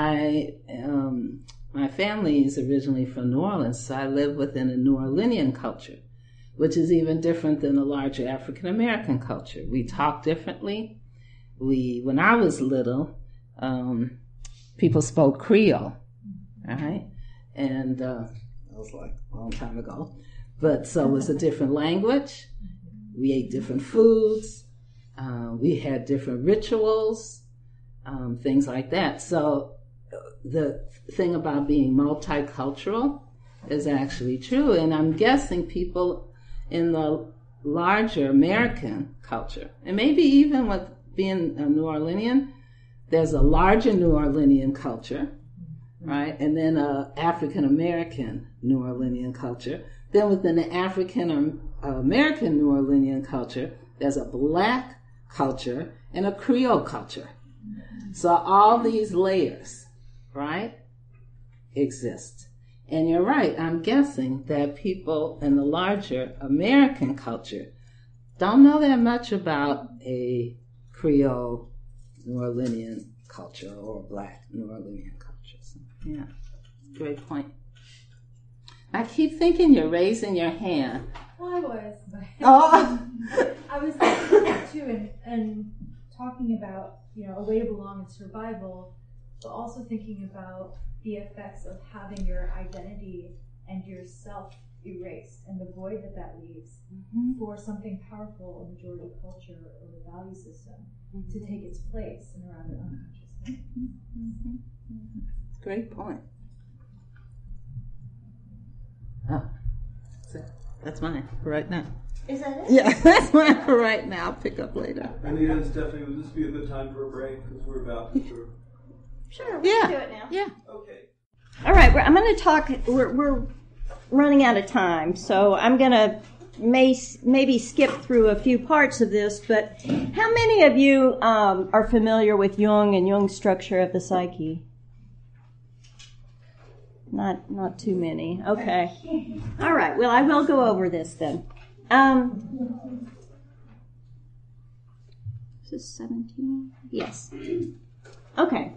my family is originally from New Orleans, so I live within a New Orleanian culture, which is even different than a larger African American culture. We talk differently. When I was little, people spoke Creole, right? And that was like a long time ago. But so it was a different language. We ate different foods. We had different rituals, things like that. So the thing about being multicultural is actually true. And I'm guessing people in the larger American culture, and maybe even with being a New Orleanian, there's a larger New Orleanian culture, right? And then a African American New Orleanian culture. Then within the African American New Orleanian culture, there's a Black culture and a Creole culture. So all these layers, right, exist. And you're right, I'm guessing that people in the larger American culture don't know that much about a Creole New Orleanian culture or a Black New Orleanian culture. So, yeah, great point. I keep thinking you're raising your hand. Well, I was. Oh. I was thinking that too, and talking about, a way to belong and survival, but also thinking about the effects of having your identity and yourself erased and the void that leaves for something powerful, a majority culture or a value system to take its place in around an unconscious mind. Great point. Oh, that's mine for right now. Is that it? Yeah, that's mine for right now. I'll pick up later. Anita and Stephanie, would this be a good time for a break? Because we're about to. Sure, we can do it now. Yeah. Okay. All right, I'm going to talk. We're running out of time, so I'm going to maybe skip through a few parts of this. But how many of you are familiar with Jung and Jung's structure of the psyche? Not too many. Okay. All right. Well, I will go over this then. Is this 17? Yes. Okay.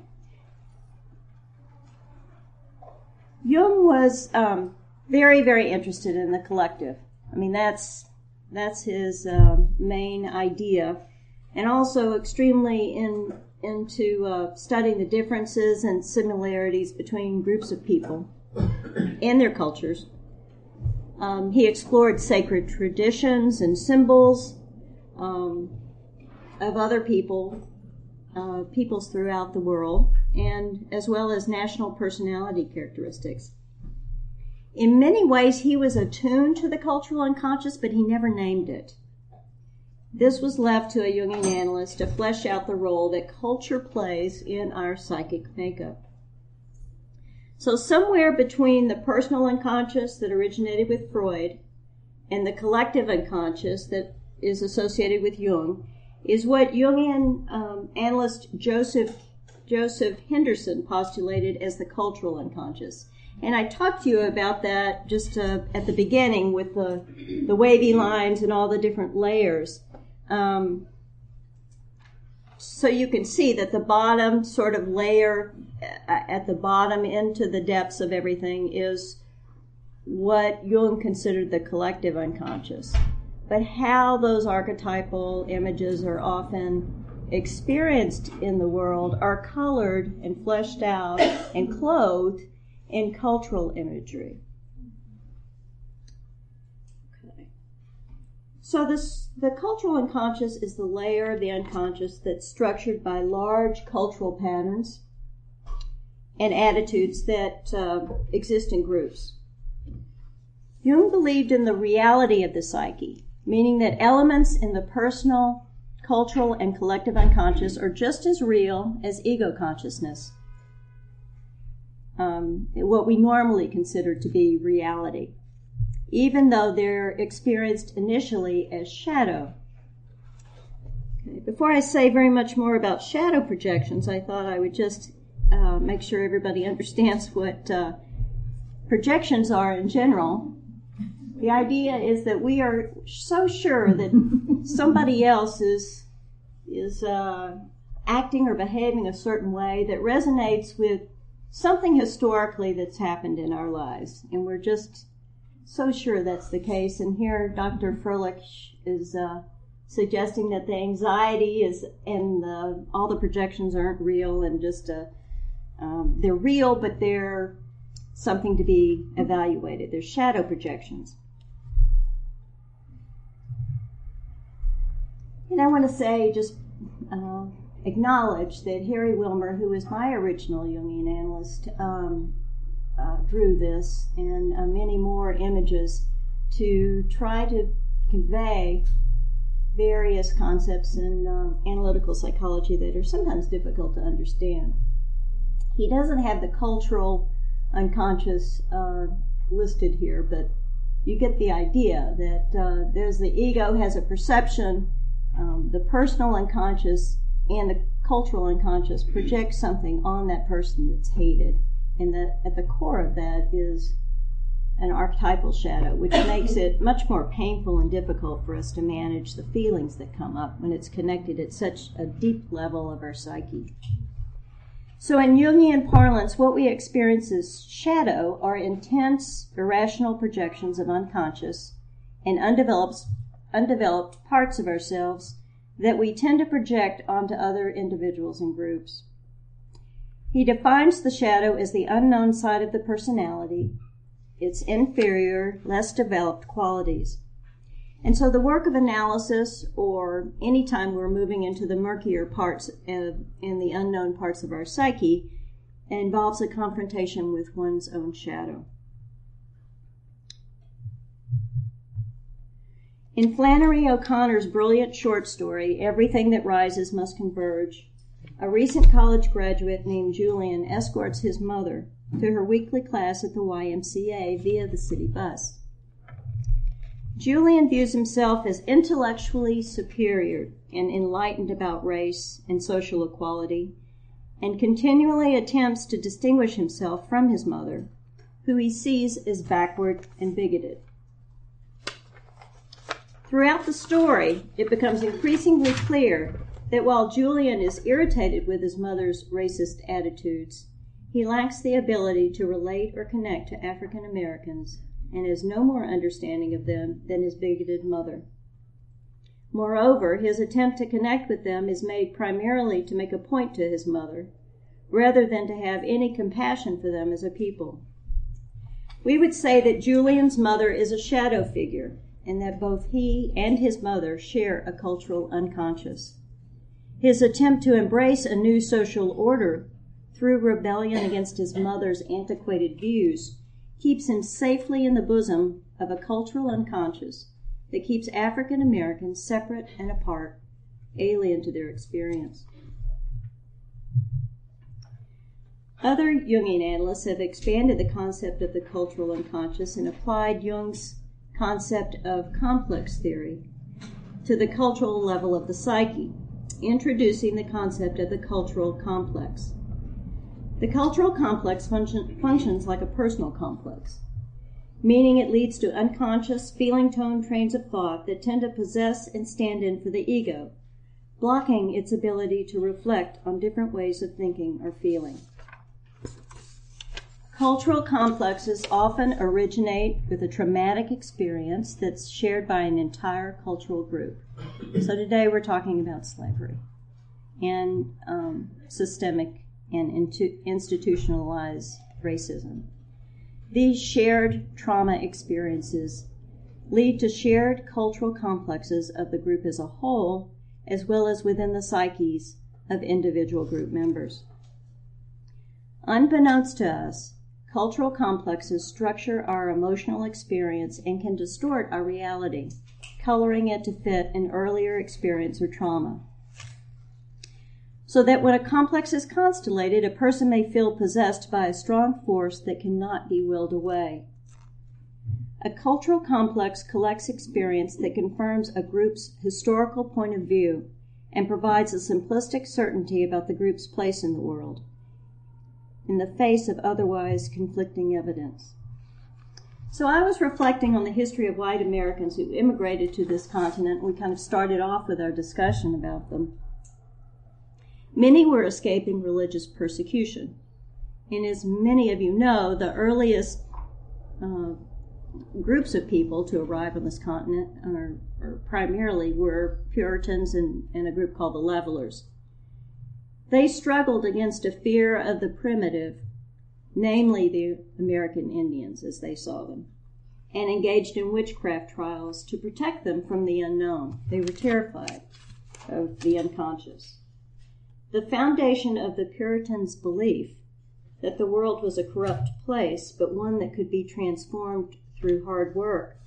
Jung was very, very interested in the collective. I mean, that's his main idea, and also extremely into studying the differences and similarities between groups of people and their cultures. He explored sacred traditions and symbols of other peoples throughout the world, and as well as national personality characteristics. In many ways, he was attuned to the cultural unconscious, but he never named it. this was left to a Jungian analyst to flesh out the role that culture plays in our psychic makeup. So somewhere between the personal unconscious that originated with Freud and the collective unconscious that is associated with Jung is what Jungian analyst Joseph Henderson postulated as the cultural unconscious. And I talked to you about that just at the beginning with the wavy lines and all the different layers. So you can see that the bottom sort of layer at the bottom into the depths of everything is what Jung considered the collective unconscious. But how those archetypal images are often experienced in the world are colored and fleshed out and clothed in cultural imagery. Okay. So the cultural unconscious is the layer of the unconscious that's structured by large cultural patterns and attitudes that exist in groups. Jung believed in the reality of the psyche, meaning that elements in the personal, cultural, and collective unconscious are just as real as ego consciousness, what we normally consider to be reality, even though they're experienced initially as shadow. Okay. Before I say very much more about shadow projections, I thought I would just make sure everybody understands what projections are in general. The idea is that we are so sure that somebody else is acting or behaving a certain way that resonates with something historically that's happened in our lives, and we're just so sure that's the case. And here Dr. Froelich is suggesting that the anxiety is and all the projections aren't real and just they're real, but they're something to be evaluated. They're shadow projections. And I want to say, just acknowledge that Harry Wilmer, who is my original Jungian analyst, drew this and many more images to try to convey various concepts in analytical psychology that are sometimes difficult to understand. He doesn't have the cultural unconscious listed here, but you get the idea that there's the ego has a perception, the personal unconscious and the cultural unconscious project something on that person that's hated, and that at the core of that is an archetypal shadow, which makes it much more painful and difficult for us to manage the feelings that come up when it's connected at such a deep level of our psyche. So in Jungian parlance, what we experience as shadow are intense, irrational projections of unconscious and undeveloped parts of ourselves that we tend to project onto other individuals and groups. He defines the shadow as the unknown side of the personality, its inferior, less developed qualities. And so the work of analysis, or any time we're moving into the murkier parts in the unknown parts of our psyche, involves a confrontation with one's own shadow. In Flannery O'Connor's brilliant short story, Everything That Rises Must Converge, a recent college graduate named Julian escorts his mother to her weekly class at the YMCA via the city bus. Julian views himself as intellectually superior and enlightened about race and social equality, and continually attempts to distinguish himself from his mother, who he sees as backward and bigoted. Throughout the story, it becomes increasingly clear that while Julian is irritated with his mother's racist attitudes, he lacks the ability to relate or connect to African Americans and has no more understanding of them than his bigoted mother. Moreover, his attempt to connect with them is made primarily to make a point to his mother, rather than to have any compassion for them as a people. We would say that Julian's mother is a shadow figure, and that both he and his mother share a cultural unconscious. His attempt to embrace a new social order through rebellion against his mother's antiquated views keeps him safely in the bosom of a cultural unconscious that keeps African Americans separate and apart, alien to their experience. Other Jungian analysts have expanded the concept of the cultural unconscious and applied Jung's concept of complex theory to the cultural level of the psyche, introducing the concept of the cultural complex. The cultural complex functions like a personal complex, meaning it leads to unconscious, feeling-tone trains of thought that tend to possess and stand in for the ego, blocking its ability to reflect on different ways of thinking or feeling. Cultural complexes often originate with a traumatic experience that's shared by an entire cultural group. So today we're talking about slavery and systemic and institutionalized racism. These shared trauma experiences lead to shared cultural complexes of the group as a whole, as well as within the psyches of individual group members. Unbeknownst to us, cultural complexes structure our emotional experience and can distort our reality, coloring it to fit an earlier experience or trauma. So that when a complex is constellated, a person may feel possessed by a strong force that cannot be willed away. A cultural complex collects experience that confirms a group's historical point of view and provides a simplistic certainty about the group's place in the world, in the face of otherwise conflicting evidence. So I was reflecting on the history of white Americans who immigrated to this continent. We kind of started off with our discussion about them. Many were escaping religious persecution. And as many of you know, the earliest groups of people to arrive on this continent or primarily were Puritans and a group called the Levelers. They struggled against a fear of the primitive, namely the American Indians as they saw them, and engaged in witchcraft trials to protect them from the unknown. They were terrified of the unconscious. The foundation of the Puritans' belief that the world was a corrupt place, but one that could be transformed through hard work,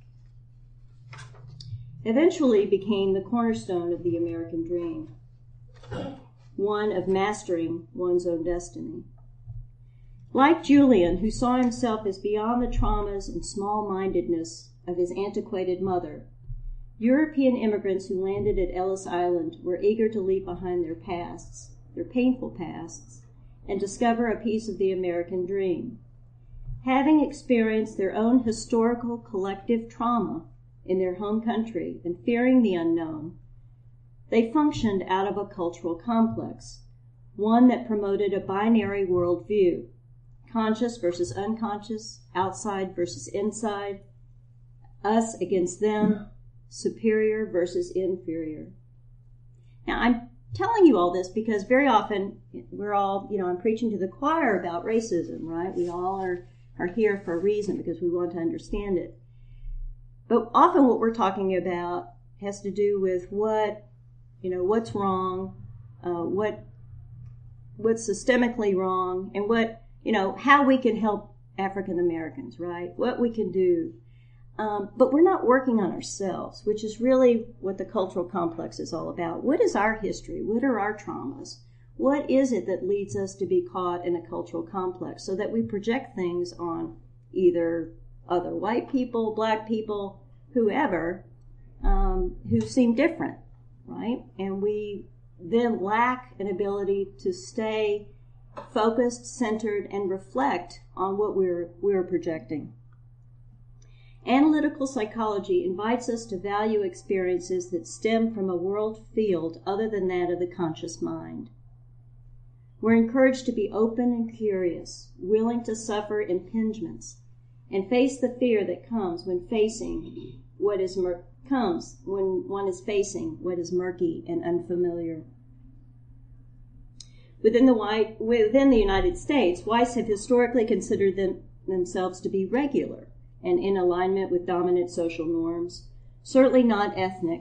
eventually became the cornerstone of the American dream, one of mastering one's own destiny. Like Julian, who saw himself as beyond the traumas and small-mindedness of his antiquated mother, European immigrants who landed at Ellis Island were eager to leave behind their pasts, their painful pasts, and discover a piece of the American dream. Having experienced their own historical collective trauma in their home country and fearing the unknown, they functioned out of a cultural complex, one that promoted a binary worldview, conscious versus unconscious, outside versus inside, us against them, superior versus inferior. Now, I'm telling you all this because very often I'm preaching to the choir about racism, right? We all are here for a reason because we want to understand it. But often what we're talking about has to do with what's wrong, what's systemically wrong, and how we can help African Americans, right? What we can do. But we're not working on ourselves, which is really what the cultural complex is all about. What is our history? What are our traumas? What is it that leads us to be caught in a cultural complex so that we project things on either other white people, black people, whoever, who seem different, right? And we then lack an ability to stay focused, centered, and reflect on what we're projecting. Analytical psychology invites us to value experiences that stem from a world field other than that of the conscious mind. We're encouraged to be open and curious, willing to suffer impingements, and face the fear that comes when facing what is when one is facing what is murky and unfamiliar. Within the United States, whites have historically considered themselves to be regular and in alignment with dominant social norms, certainly not ethnic.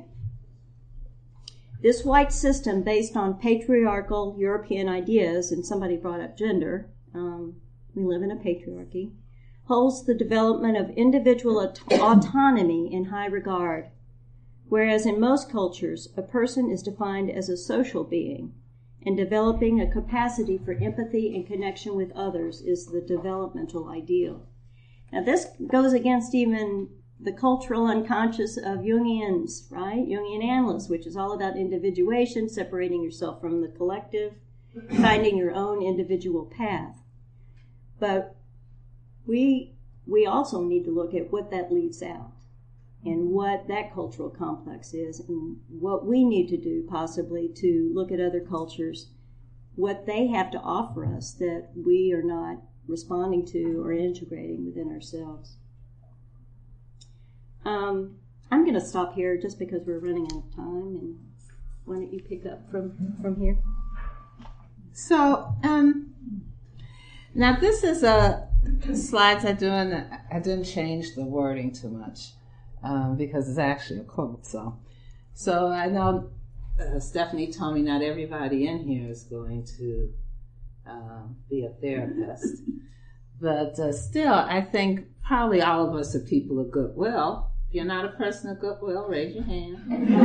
This white system based on patriarchal European ideas, and somebody brought up gender, we live in a patriarchy, holds the development of individual autonomy in high regard, whereas in most cultures, a person is defined as a social being, and developing a capacity for empathy and connection with others is the developmental ideal. Now, this goes against even the cultural unconscious of Jungians, right? Jungian analysts, which is all about individuation, separating yourself from the collective, finding your own individual path. But we also need to look at what that leaves out and what that cultural complex is and what we need to do possibly to look at other cultures, what they have to offer us that we are not responding to or integrating within ourselves. I'm going to stop here just because we're running out of time, and why don't you pick up from here? So, now this is a slides I didn't change the wording too much because it's actually a quote. So I know Stephanie told me not everybody in here is going to be a therapist, but still, I think probably all of us are people of goodwill. If you're not a person of goodwill, raise your hand.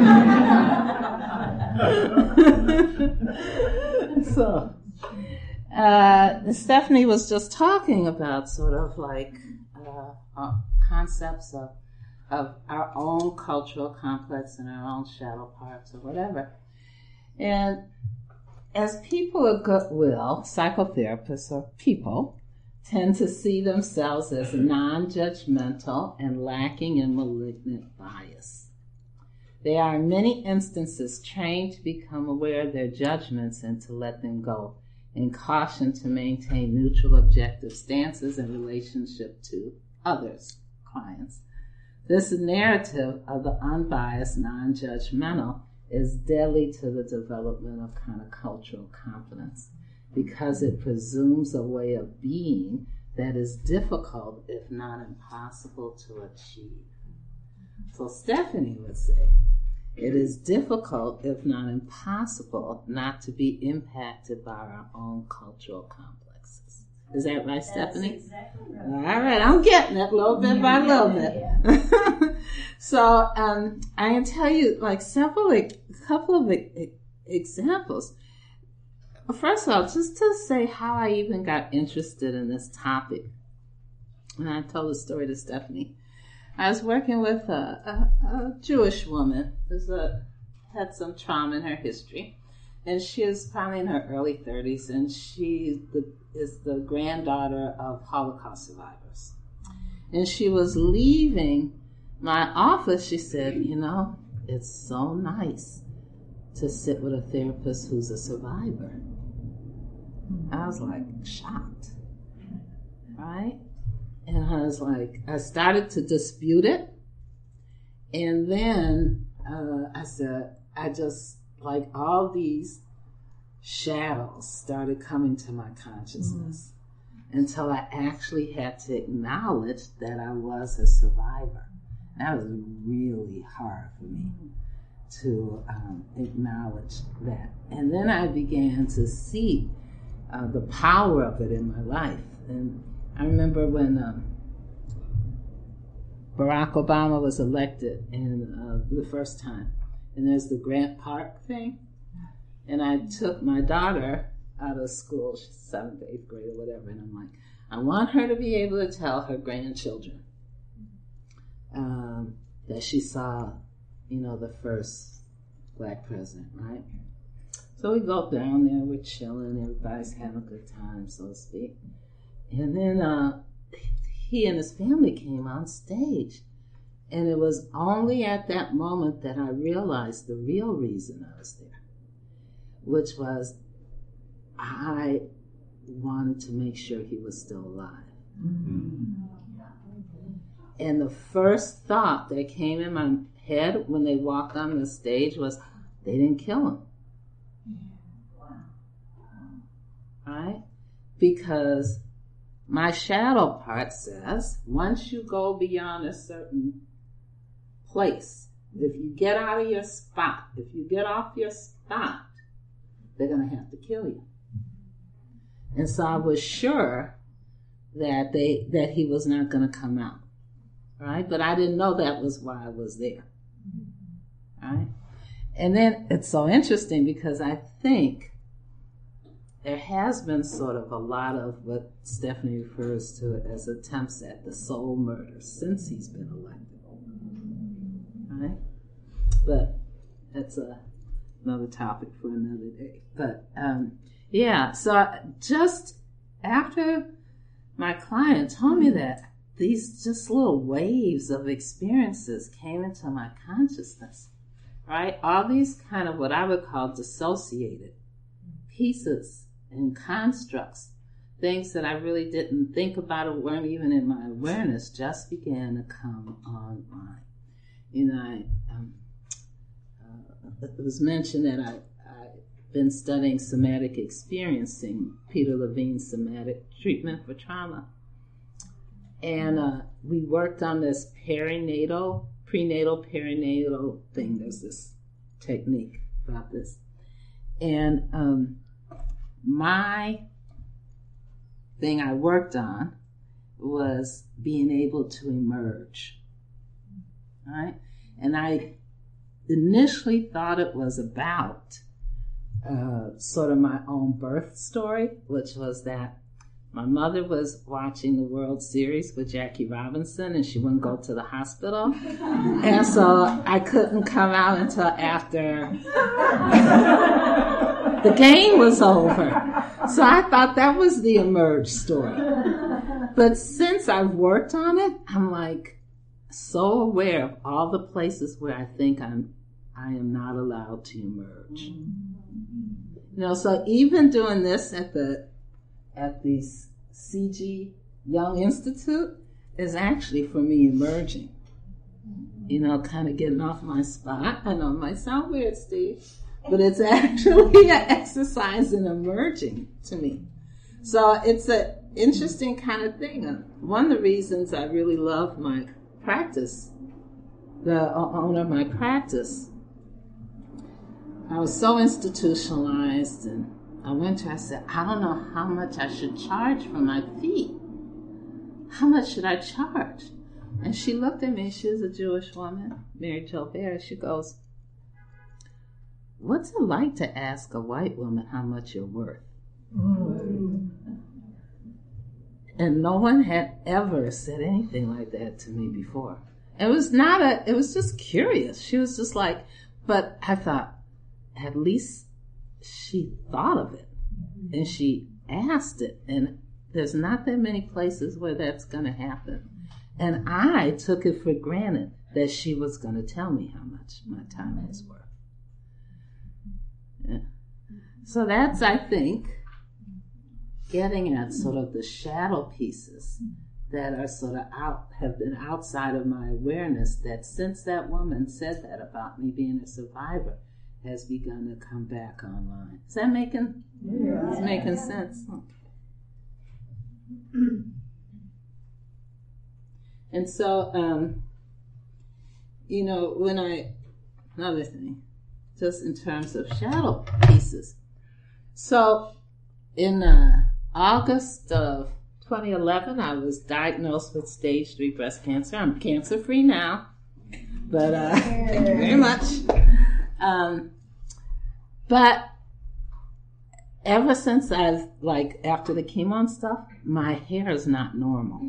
So, Stephanie was just talking about sort of like concepts of our own cultural complex and our own shadow parts or whatever. And as people of goodwill, psychotherapists or people tend to see themselves as non-judgmental and lacking in malignant bias. They are in many instances trained to become aware of their judgments and to let them go, and cautioned to maintain neutral, objective stances in relationship to others, clients. This narrative of the unbiased, non-judgmental is deadly to the development of kind of cultural confidence because it presumes a way of being that is difficult, if not impossible, to achieve. So Stephanie would say, it is difficult, if not impossible, not to be impacted by our own cultural complexes. Is that right, Stephanie? That's exactly right. All right, I'm getting it little bit by little bit. Yeah. So I can tell you like a couple of examples. First of all, just to say how I even got interested in this topic. And I told the story to Stephanie. I was working with a Jewish woman who had some trauma in her history. And she is probably in her early 30s, and she is the granddaughter of Holocaust survivors. And she was leaving my office. She said, it's so nice to sit with a therapist who's a survivor. I was like shocked, right? And I was like, I started to dispute it. And then I said, I just, like all these shadows started coming to my consciousness until I actually had to acknowledge that I was a survivor. That was really hard for me to acknowledge that. And then I began to see the power of it in my life. And I remember when Barack Obama was elected in the first time, and there's the Grant Park thing, and I took my daughter out of school, she's 7th, 8th grade or whatever, and I'm like, I want her to be able to tell her grandchildren that she saw, the first black president, right? So we go down there, we're chilling, everybody's having a good time, so to speak. And then he and his family came on stage. And it was only at that moment that I realized the real reason I was there, which was I wanted to make sure he was still alive. Mm-hmm. And the first thought that came in my head when they walked on the stage was, they didn't kill him. Right? Because my shadow part says, once you go beyond a certain place, if you get out of your spot, if you get off your spot, they're going to have to kill you. And so I was sure that he was not going to come out, right? But I didn't know that was why I was there, right? And then it's so interesting because I think there has been sort of a lot of what Stephanie refers to as attempts at the soul murder since he's been elected, right? But that's another topic for another day. But yeah, so just after my client told me that, these just little waves of experiences came into my consciousness, right? All these kind of what I would call dissociated pieces and constructs, things that I really didn't think about or weren't even in my awareness, just began to come online. You know, it was mentioned that I've been studying somatic experiencing, Peter Levine's somatic treatment for trauma. And we worked on this prenatal perinatal thing. There's this technique about this. And my thing I worked on was being able to emerge, right? And I initially thought it was about sort of my own birth story, which was that my mother was watching the World Series with Jackie Robinson and she wouldn't go to the hospital. And so I couldn't come out until after the game was over. So I thought that was the emerge story. But since I've worked on it, I'm like so aware of all the places where I think I am not allowed to emerge. You know, so even doing this at the CG Young Institute is actually for me emerging. You know, kind of getting off my spot. I know it might sound weird, Steve, but it's actually an exercise in emerging to me. So it's an interesting kind of thing. One of the reasons I really love my practice, the owner of my practice, I was so institutionalized, and I went to her, I said, I don't know how much I should charge for my fee. How much should I charge? And she looked at me, she was a Jewish woman, Mary Jo Bear. She goes, what's it like to ask a white woman how much you're worth? And no one had ever said anything like that to me before. It was just curious. She was just like, but I thought, at least she thought of it and she asked it, and there's not that many places where that's going to happen. And I took it for granted that she was going to tell me how much my time was worth. Yeah. So that's, I think, getting at sort of the shadow pieces that are sort of have been outside of my awareness, that since that woman said that about me being a survivor, has begun to come back online. Is that making sense? And so, you know, another thing, just in terms of shadow pieces. So in August of 2011, I was diagnosed with stage 3 breast cancer. I'm cancer-free now, but thank you very much. But ever since after the chemo and stuff, my hair is not normal.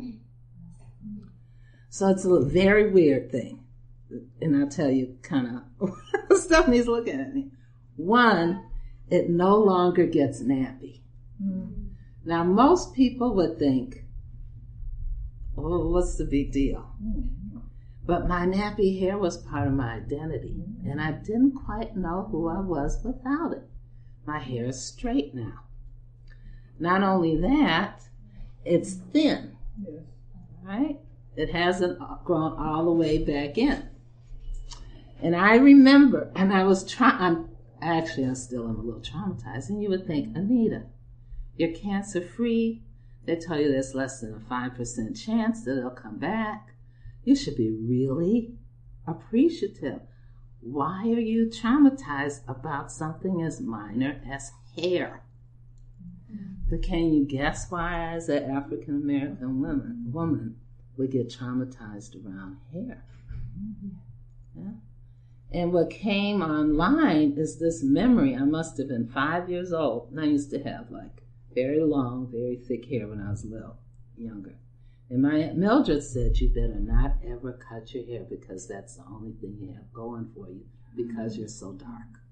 So it's a very weird thing. And I'll tell you kind of, Stephanie's looking at me. One, it no longer gets nappy. Now, most people would think, oh, what's the big deal? But my nappy hair was part of my identity, and I didn't quite know who I was without it. My hair is straight now. Not only that, it's thin, right? It hasn't grown all the way back in. And I remember, and I still am a little traumatized, and you would think, Anita, you're cancer-free. They tell you there's less than a 5% chance that it'll come back. You should be really appreciative. Why are you traumatized about something as minor as hair? But can you guess why, as an African American woman would get traumatized around hair? Yeah. And what came online is this memory. I must have been 5 years old, and I used to have like very long, very thick hair when I was younger. And my Aunt Mildred said, you better not ever cut your hair because that's the only thing you have going for you because you're so dark.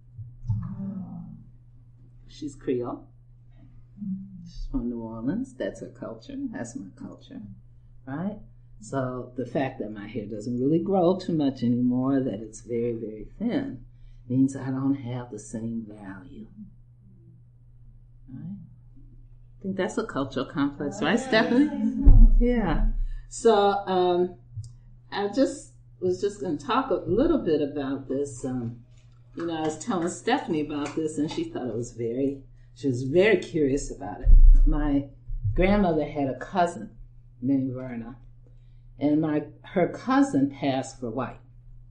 She's Creole. She's from New Orleans. That's her culture. That's my culture, right? So the fact that my hair doesn't really grow too much anymore, that it's very, very thin, means I don't have the same value, right? I think that's a cultural complex, right, Stephanie? Yeah. So I was just going to talk a little bit about this. I was telling Stephanie about this, and she was very curious about it. My grandmother had a cousin named Verna, and her cousin passed for white.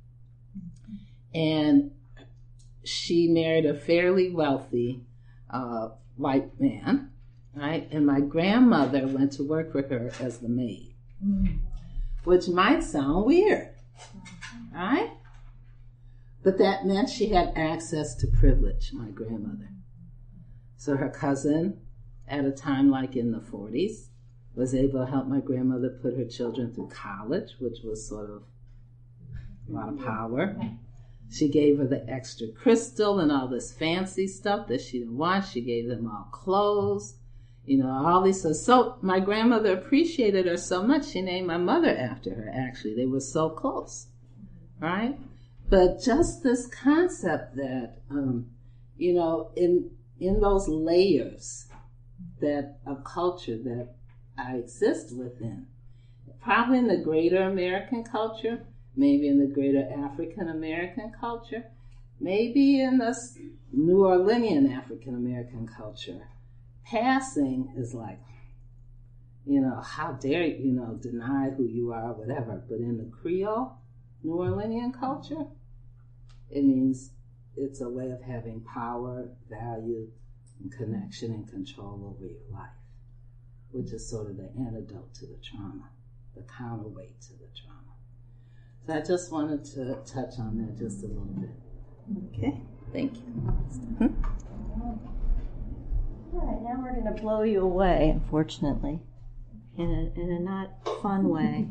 And she married a fairly wealthy white man, right? And my grandmother went to work for her as the maid, which might sound weird, right? But that meant she had access to privilege, my grandmother. So her cousin, at a time like in the 40s, was able to help my grandmother put her children through college, which was sort of a lot of power. She gave her the extra crystal and all this fancy stuff that she didn't want. She gave them all clothes, all these. So my grandmother appreciated her so much, she named my mother after her, actually. They were so close, right? But just this concept that, in those layers of culture that I exist within, probably in the greater American culture, maybe in the greater African American culture, maybe in the New Orleanian African American culture, passing is like, how dare you, deny who you are, whatever. But in the Creole New Orleanian culture, it means it's a way of having power, value, and connection and control over your life, which is sort of the antidote to the trauma, the counterweight to the trauma. So I just wanted to touch on that just a little bit. Okay, thank you. All right, now we're going to blow you away, unfortunately, in a not fun way.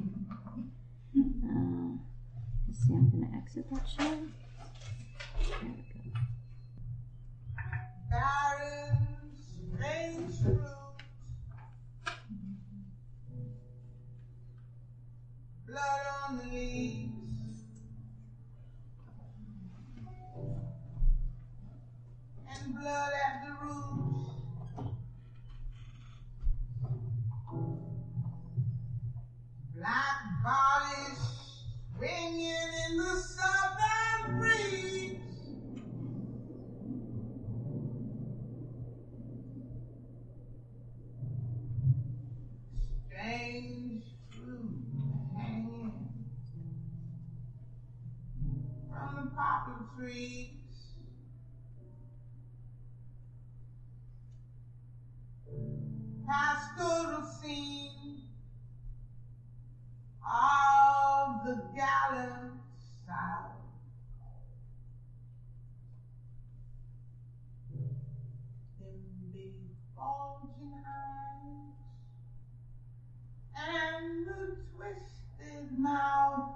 Let's see, I'm going to exit that show. There we go. Barren, strange fruit, blood on the leaves, and blood at the roots. Black bodies swinging in the southern breeze. Strange fruit hanging from the poplar trees. Pastoral scene of the gallant South. Them big bulging eyes and the twisted mouth.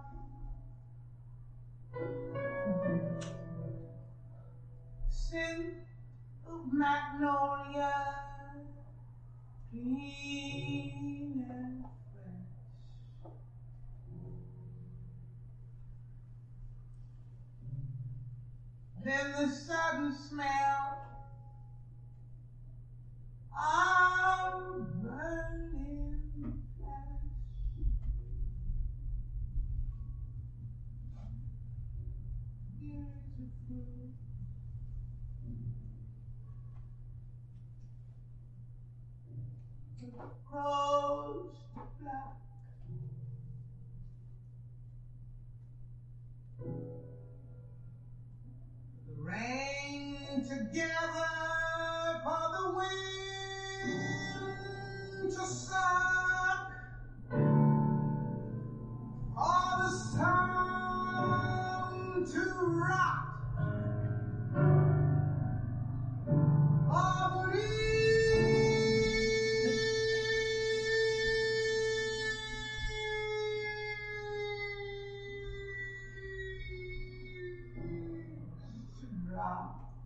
Scent of magnolia, clean and fresh. Then the sudden smell of burning flesh. Here's a fruit. Grows black. The rain together for the wind. to suck all the sound to rock all the leaves to drop.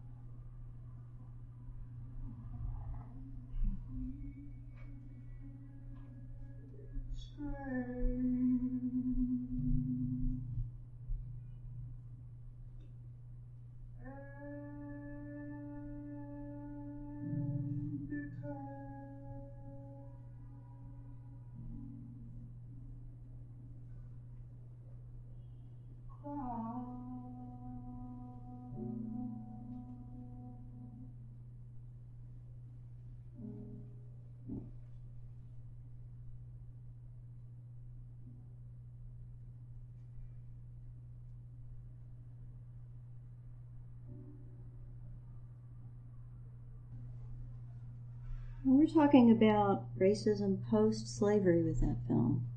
We're talking about racism post-slavery with that film.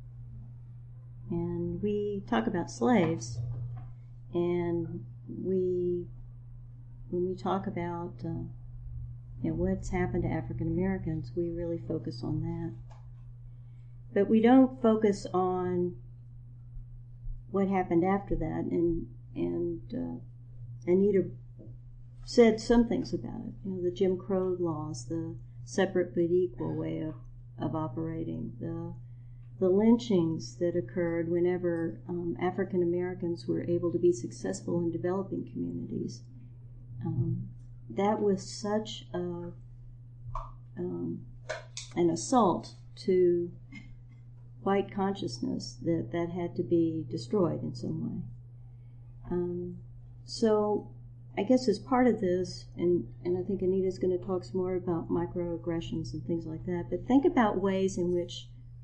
And we talk about slaves, and when we talk about what's happened to African Americans, we really focus on that. But we don't focus on what happened after that, and Anita said some things about it. The Jim Crow laws, the separate but equal way of operating, the lynchings that occurred whenever African Americans were able to be successful in developing communities. That was such an assault to white consciousness that had to be destroyed in some way. So I guess as part of this, and I think Anita's going to talk some more about microaggressions and things like that, but think about ways in which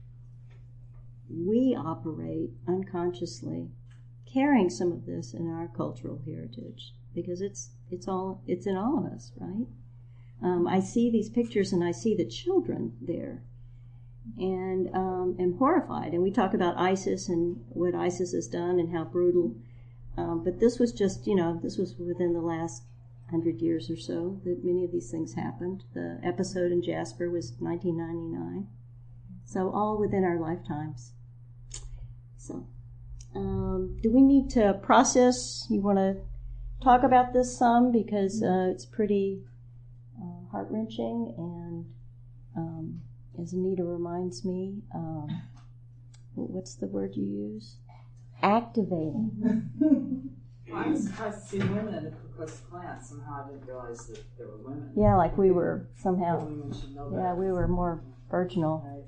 we operate unconsciously, carrying some of this in our cultural heritage, because it's in all of us, right? I see these pictures and I see the children there, and am horrified. And we talk about ISIS and what ISIS has done and how brutal. But this was just, this was within the last 100 years or so that many of these things happened. The episode in Jasper was 1999. So all within our lifetimes. So, do we need to process? You want to talk about this some? Because it's pretty heart-wrenching, and as Anita reminds me, what's the word you use? Activating. I was surprised to see women in the Ku Klux Klan. Somehow I didn't realize that there were women. Yeah, like we were somehow. Women should know yeah, we were more virginal. Right.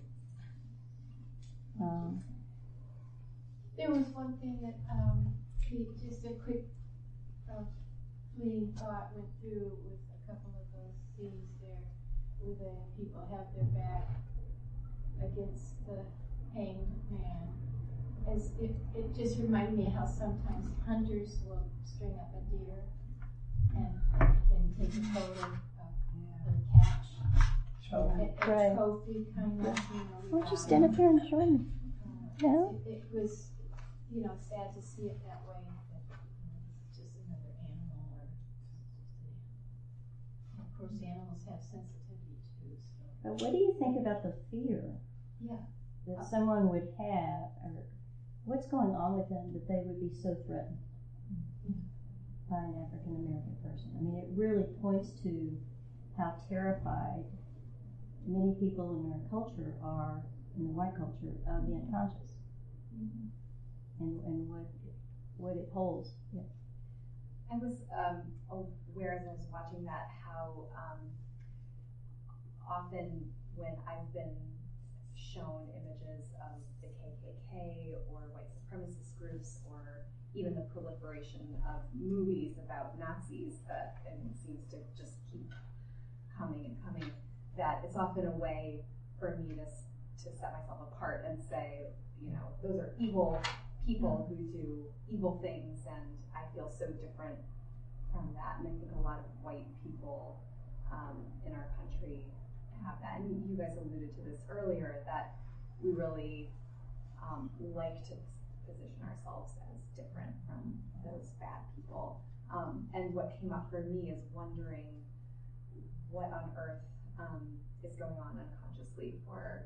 There was one thing that just a quick fleeting thought went through with a couple of those scenes there where the people have their back against the hanged man. As if it just reminded me how sometimes hunters will string up a deer and then take a photo of the catch. A trophy kind of. Why don't you stand up here and join me? No? It was, sad to see it that way. That it's just another animal, or and of course, animals have sensitivity too. So. But what do you think about the fear that someone would have, or what's going on with them that they would be so threatened by an African American person? I mean, it really points to how terrified many people in our culture are, in the white culture, of the unconscious, and what it holds. Yeah. I was aware as I was watching that how often when I've been shown images of the KKK or white supremacist groups, or even the proliferation of movies about Nazis that seems to just keep coming and coming, that it's often a way for me to set myself apart and say, those are evil people who do evil things, and I feel so different from that. And I think a lot of white people in our country have that. And you guys alluded to this earlier, that we really like to position ourselves as different from those bad people. And what came up for me is wondering what on earth is going on unconsciously for,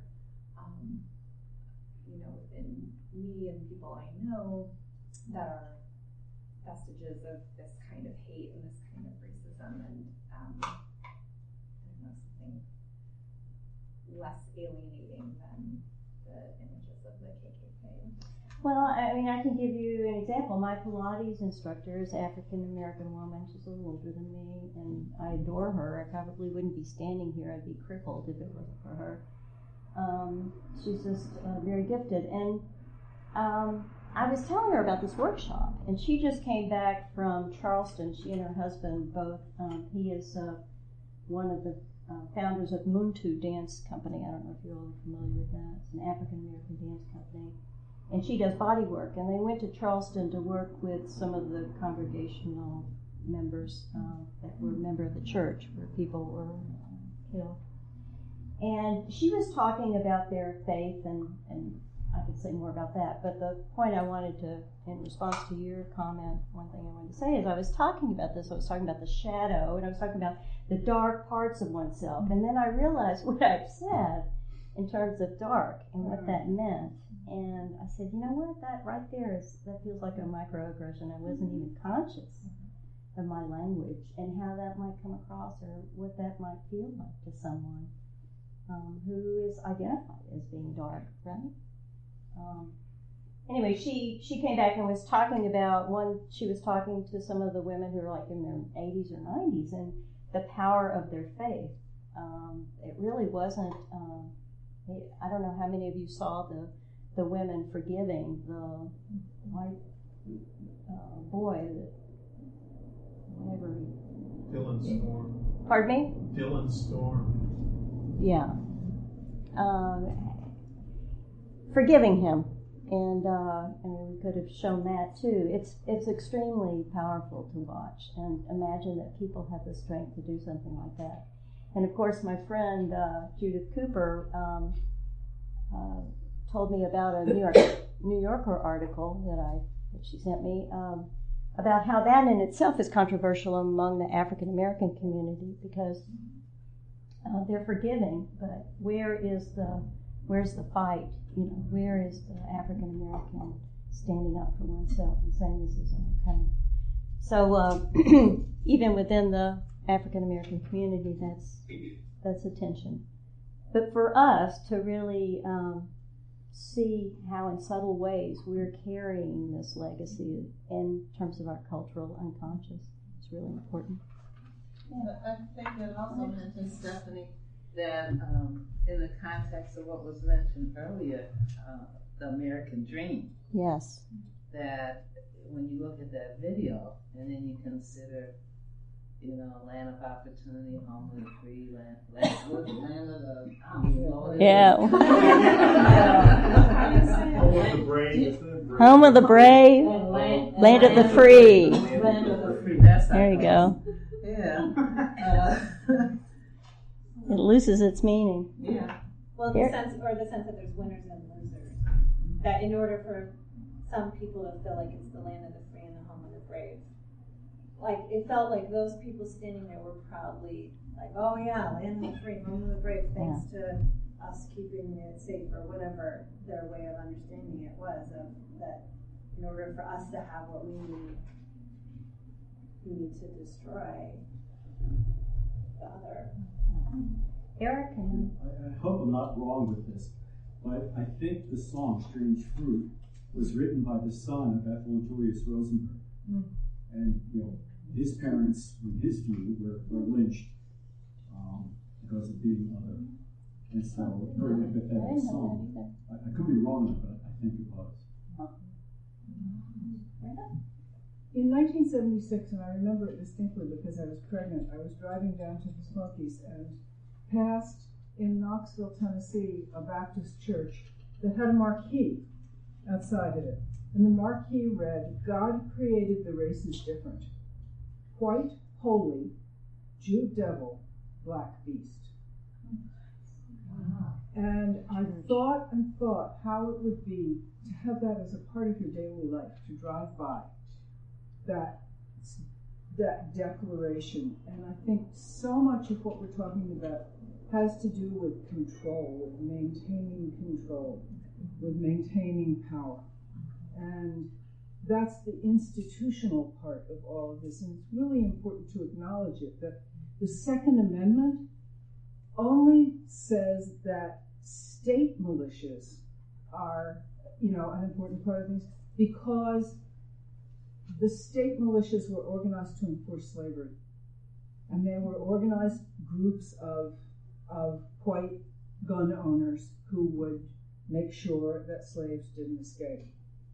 within me and people I know that are vestiges of this kind of hate and this kind of racism, and I don't know, something less alienating than the images of the KKK. Well, I mean, I can give you an example. My Pilates instructor is African-American woman. She's a little older than me, and I adore her. I probably wouldn't be standing here. I'd be crippled if it wasn't for her. She's just very gifted. And I was telling her about this workshop, and she just came back from Charleston. She and her husband both, he is one of the founders of Muntu Dance Company. I don't know if you're all familiar with that. It's an African-American dance company. And she does body work. And they went to Charleston to work with some of the congregational members that were a member of the church where people were killed. And she was talking about their faith, and I could say more about that. But the point I wanted to, in response to your comment, one thing I wanted to say is I was talking about this. I was talking about the shadow, and I was talking about the dark parts of oneself. And then I realized what I've said in terms of dark and what that meant. And I said, you know what, that right there that feels like a microaggression. I wasn't even conscious of my language and how that might come across or what that might feel like to someone who is identified as being dark, right? Anyway, she came back and was talking about she was talking to some of the women who were like in their 80s or 90s and the power of their faith. It really wasn't, I don't know how many of you saw the women forgiving the white boy that, whatever. Dylan Storm. Pardon me? Dylan Storm. Yeah. Forgiving him. And we could have shown that too. It's extremely powerful to watch and imagine that people have the strength to do something like that. And of course, my friend Judith Cooper told me about a New Yorker article that she sent me about how that in itself is controversial among the African American community because they're forgiving, but where's the fight? Where is the African American standing up for oneself and saying this isn't okay? So even within the African American community, that's a tension. But for us to really see how in subtle ways we're carrying this legacy in terms of our cultural unconscious, it's really important. Yeah, I think that also mentioned, Stephanie, that in the context of what was mentioned earlier, the American dream. Yes. That when you look at that video and then you consider, land of opportunity, home of the free, land of the, I don't even know what it Home of the brave. Home of the brave, land of the free. Land of the free. That's there you go. Yeah. It loses its meaning. Yeah. Well, the sense that there's winners and losers. That in order for some people to feel like it's the land of the free and the home of the brave, like it felt like those people standing there were proudly like, oh yeah, land of the free, home of the brave, thanks to us keeping it safe or whatever their way of understanding it was. That in order for us to have what we need to destroy the other. Eric? I hope I'm not wrong with this, but I think the song Strange Fruit was written by the son of Ethel and Julius Rosenberg. And, his parents, in his view, were lynched because of being other. And so, a very empathetic song. I could be wrong, but I think it was. In 1976, and I remember it distinctly because I was pregnant, I was driving down to the Smokies and passed in Knoxville, Tennessee, a Baptist church that had a marquee outside of it. And the marquee read, God created the races different. White, holy, Jew devil, black beast. And I thought and thought how it would be to have that as a part of your daily life, to drive by that declaration. And I think so much of what we're talking about has to do with control, with maintaining control, with maintaining power. And that's the institutional part of all of this. And it's really important to acknowledge it, that the Second Amendment only says that state militias are, an important part of things, because the state militias were organized to enforce slavery. And they were organized groups of white gun owners who would make sure that slaves didn't escape.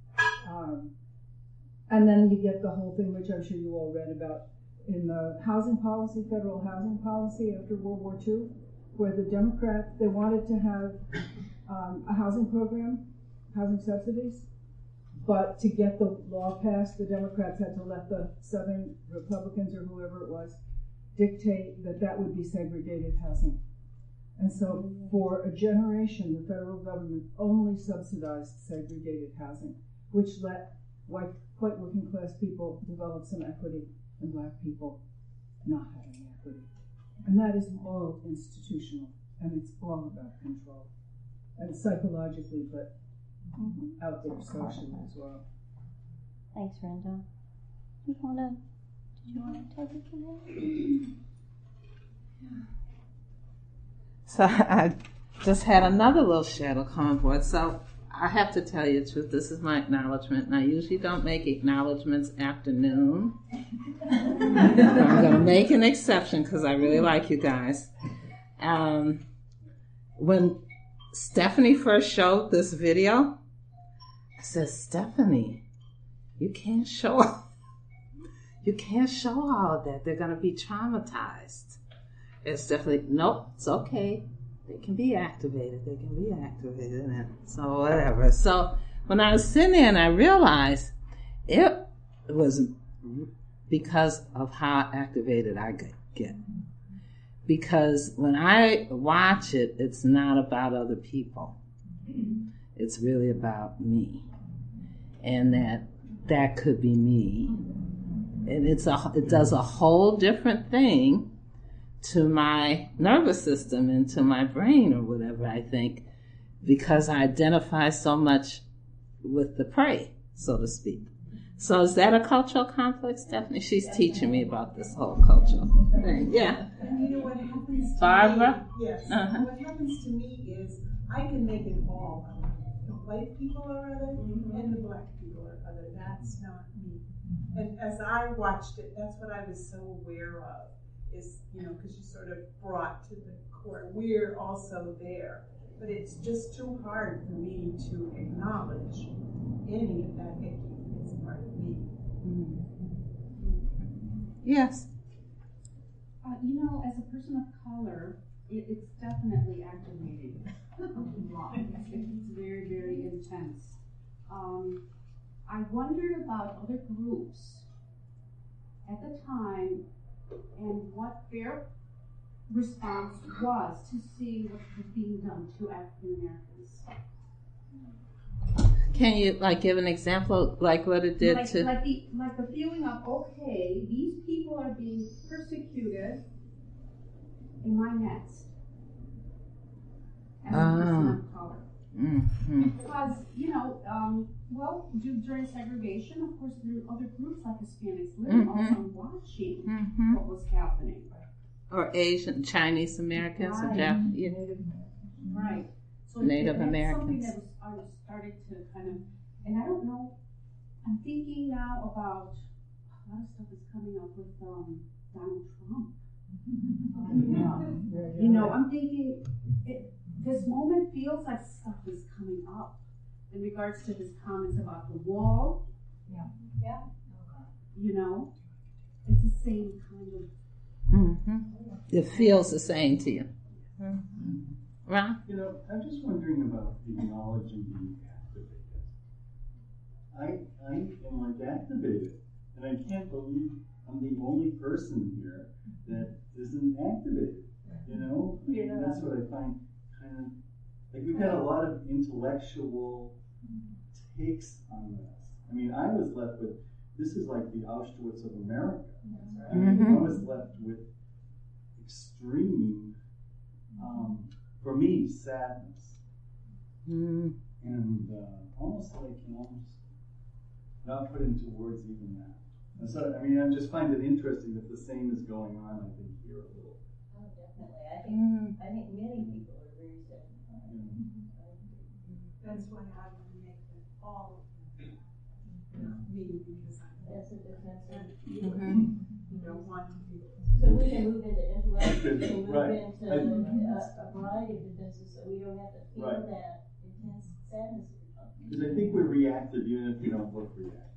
And then you get the whole thing, which I'm sure you all read about, in the housing policy, federal housing policy after World War II, where the Democrats, they wanted to have a housing program, housing subsidies, but to get the law passed, the Democrats had to let the Southern Republicans or whoever it was dictate that would be segregated housing. And so for a generation, the federal government only subsidized segregated housing, which let white working class people develop some equity and black people not having equity. And that is all institutional, and it's all about control. And psychologically, but out there socially as well. Thanks, Brenda. Did you want to take it from here? So I just had another little shadow come aboard. So I have to tell you the truth. This is my acknowledgement, and I usually don't make acknowledgements after noon. I'm going to make an exception because I really like you guys. When Stephanie first showed this video, I said, Stephanie, you can't show all of that. They're going to be traumatized. And Stephanie, nope, it's okay. They can be activated. And so whatever. So when I was sitting there and I realized it was because of how activated I get. Because when I watch it, it's not about other people. It's really about me. And that could be me. And it does a whole different thing to my nervous system and to my brain or whatever, I think, because I identify so much with the prey, so to speak. So is that a cultural conflict, Stephanie? She's teaching me about this whole cultural thing. Yeah. And you know what happens to Barbara? me? Yes. Uh-huh. What happens to me is I can make it all about the white people are other and the black people are other. That's not me. And as I watched it, that's what I was so aware of. Is, because you sort of brought to the core, we're also there. But it's just too hard for me to acknowledge any of that thinking as part of me. Yes. As a person of color, it's definitely activating a lot. It's very, very intense. I wondered about other groups at the time and what their response was to see what was being done to African Americans. Can you give an example, like what it did to? Like the feeling of, okay, these people are being persecuted in my nest as a person of color. Because, during segregation, of course, there were other groups like Hispanics living also watching what was happening. Or Asian, Chinese Americans, or Japanese. Right. So Native Americans. Something that I started to kind of, and I don't know, I'm thinking now about a lot of stuff is coming up with Donald Trump. I'm thinking this moment feels like stuff is coming up in regards to his comments about the wall. Yeah. It's the same kind of. It feels the same to you. Ron? I'm just wondering about acknowledging being activated. I am activated, and I can't believe I'm the only person here that isn't activated. That's what I find kind of Like we've had a lot of intellectual takes on this. I mean, I was left with, this is like the Auschwitz of America. I mean, I was left with extreme, for me, sadness. And almost like, not put into words even that. And so, I mean, I just find it interesting that the same is going on, I think, here a little. Oh, definitely. I think many people are very sad. That's why I want to make it all not me, because that's a defensive. You don't want to be. So we can move into intellect, we can move Right. into a variety of defenses, so we don't have to feel Right. that intense sadness that you're talking about. Because I think we're reactive even if we don't look reactive.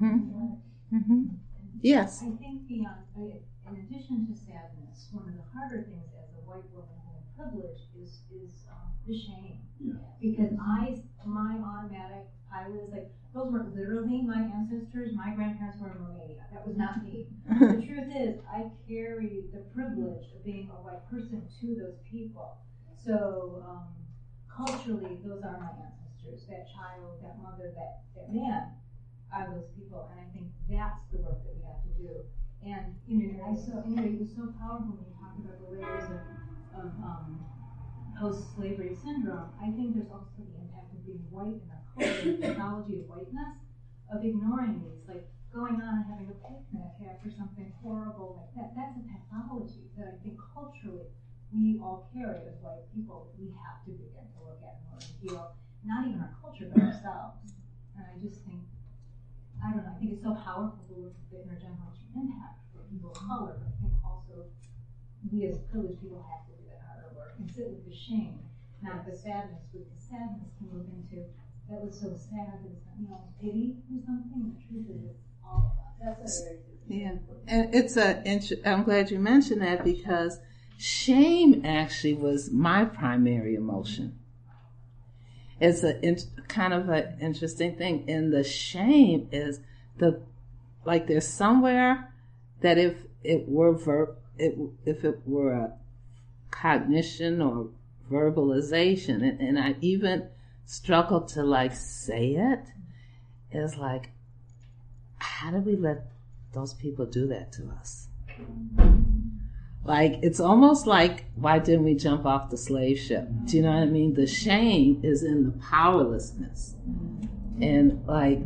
Yes. I think beyond, in addition to sadness, one of the harder things as a white woman in privilege is the shame. Yeah. Because my automatic, I was like, those weren't literally my ancestors. My grandparents were in Romania. That was not me. The truth is, I carry the privilege of being a white person to those people. So culturally, those are my ancestors. That child, that mother, that man are those people. And I think that's the work that we have to do. And it was so powerful when you talked about the layers of post-slavery syndrome. I think there's also the impact of being white in our culture, the pathology of whiteness, of ignoring these, like going on and having a picnic after something horrible like that. That's a pathology that I think culturally we all carry as white people that we have to begin to look at in order to heal, not even our culture, but ourselves. And I just think, I don't know, I think it's so powerful to look at the intergenerational impact for people of color, but I think also we as privileged people have to do that harder work and sit with the shame, not the sadness, because sadness can move into, that was so sad, it's pity or something. The truth is, it's all of us. That's a very And I'm glad you mentioned that, because shame actually was my primary emotion. It's kind of an interesting thing. And the shame is there's somewhere that if it were a cognition or verbalization, and I even struggle to say it, is like, how do we let those people do that to us? Like, it's almost like, why didn't we jump off the slave ship? Do you know what I mean? The shame is in the powerlessness. And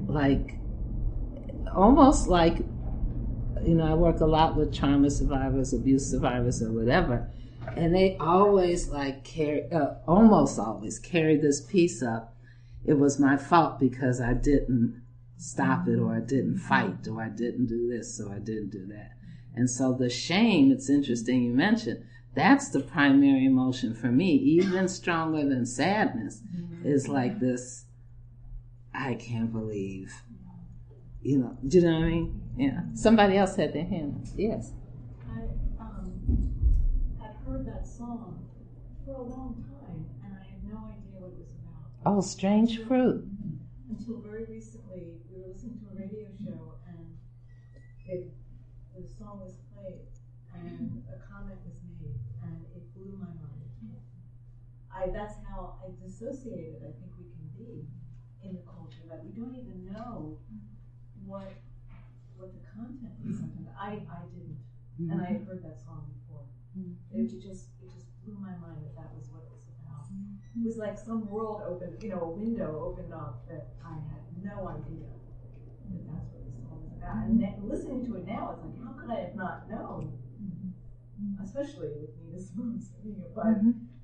almost like, I work a lot with trauma survivors, abuse survivors, or whatever, and they always almost always carry this piece up. It was my fault because I didn't stop it, or I didn't fight, or I didn't do this, or I didn't do that. And so the shame, it's interesting you mentioned, that's the primary emotion for me, even stronger than sadness, is like this, I can't believe, do you know what I mean? Yeah. Somebody else had their hand up. Yes. I had heard that song for a long time, and I had no idea what it was about. Oh, Strange Fruit. Until very recently, we were listening to a radio show, and the song was played, and a comment was made, and it blew my mind. That's how I dissociated I think we can be in the culture, that we don't even know what the content is. Sometimes I didn't, and I had heard that song before. It just blew my mind that was what it was about. It was like some world opened, a window opened up that I had no idea that that's what the song was about. And then listening to it now, it's like, how could I have not known? Especially with Nina Simone singing it, but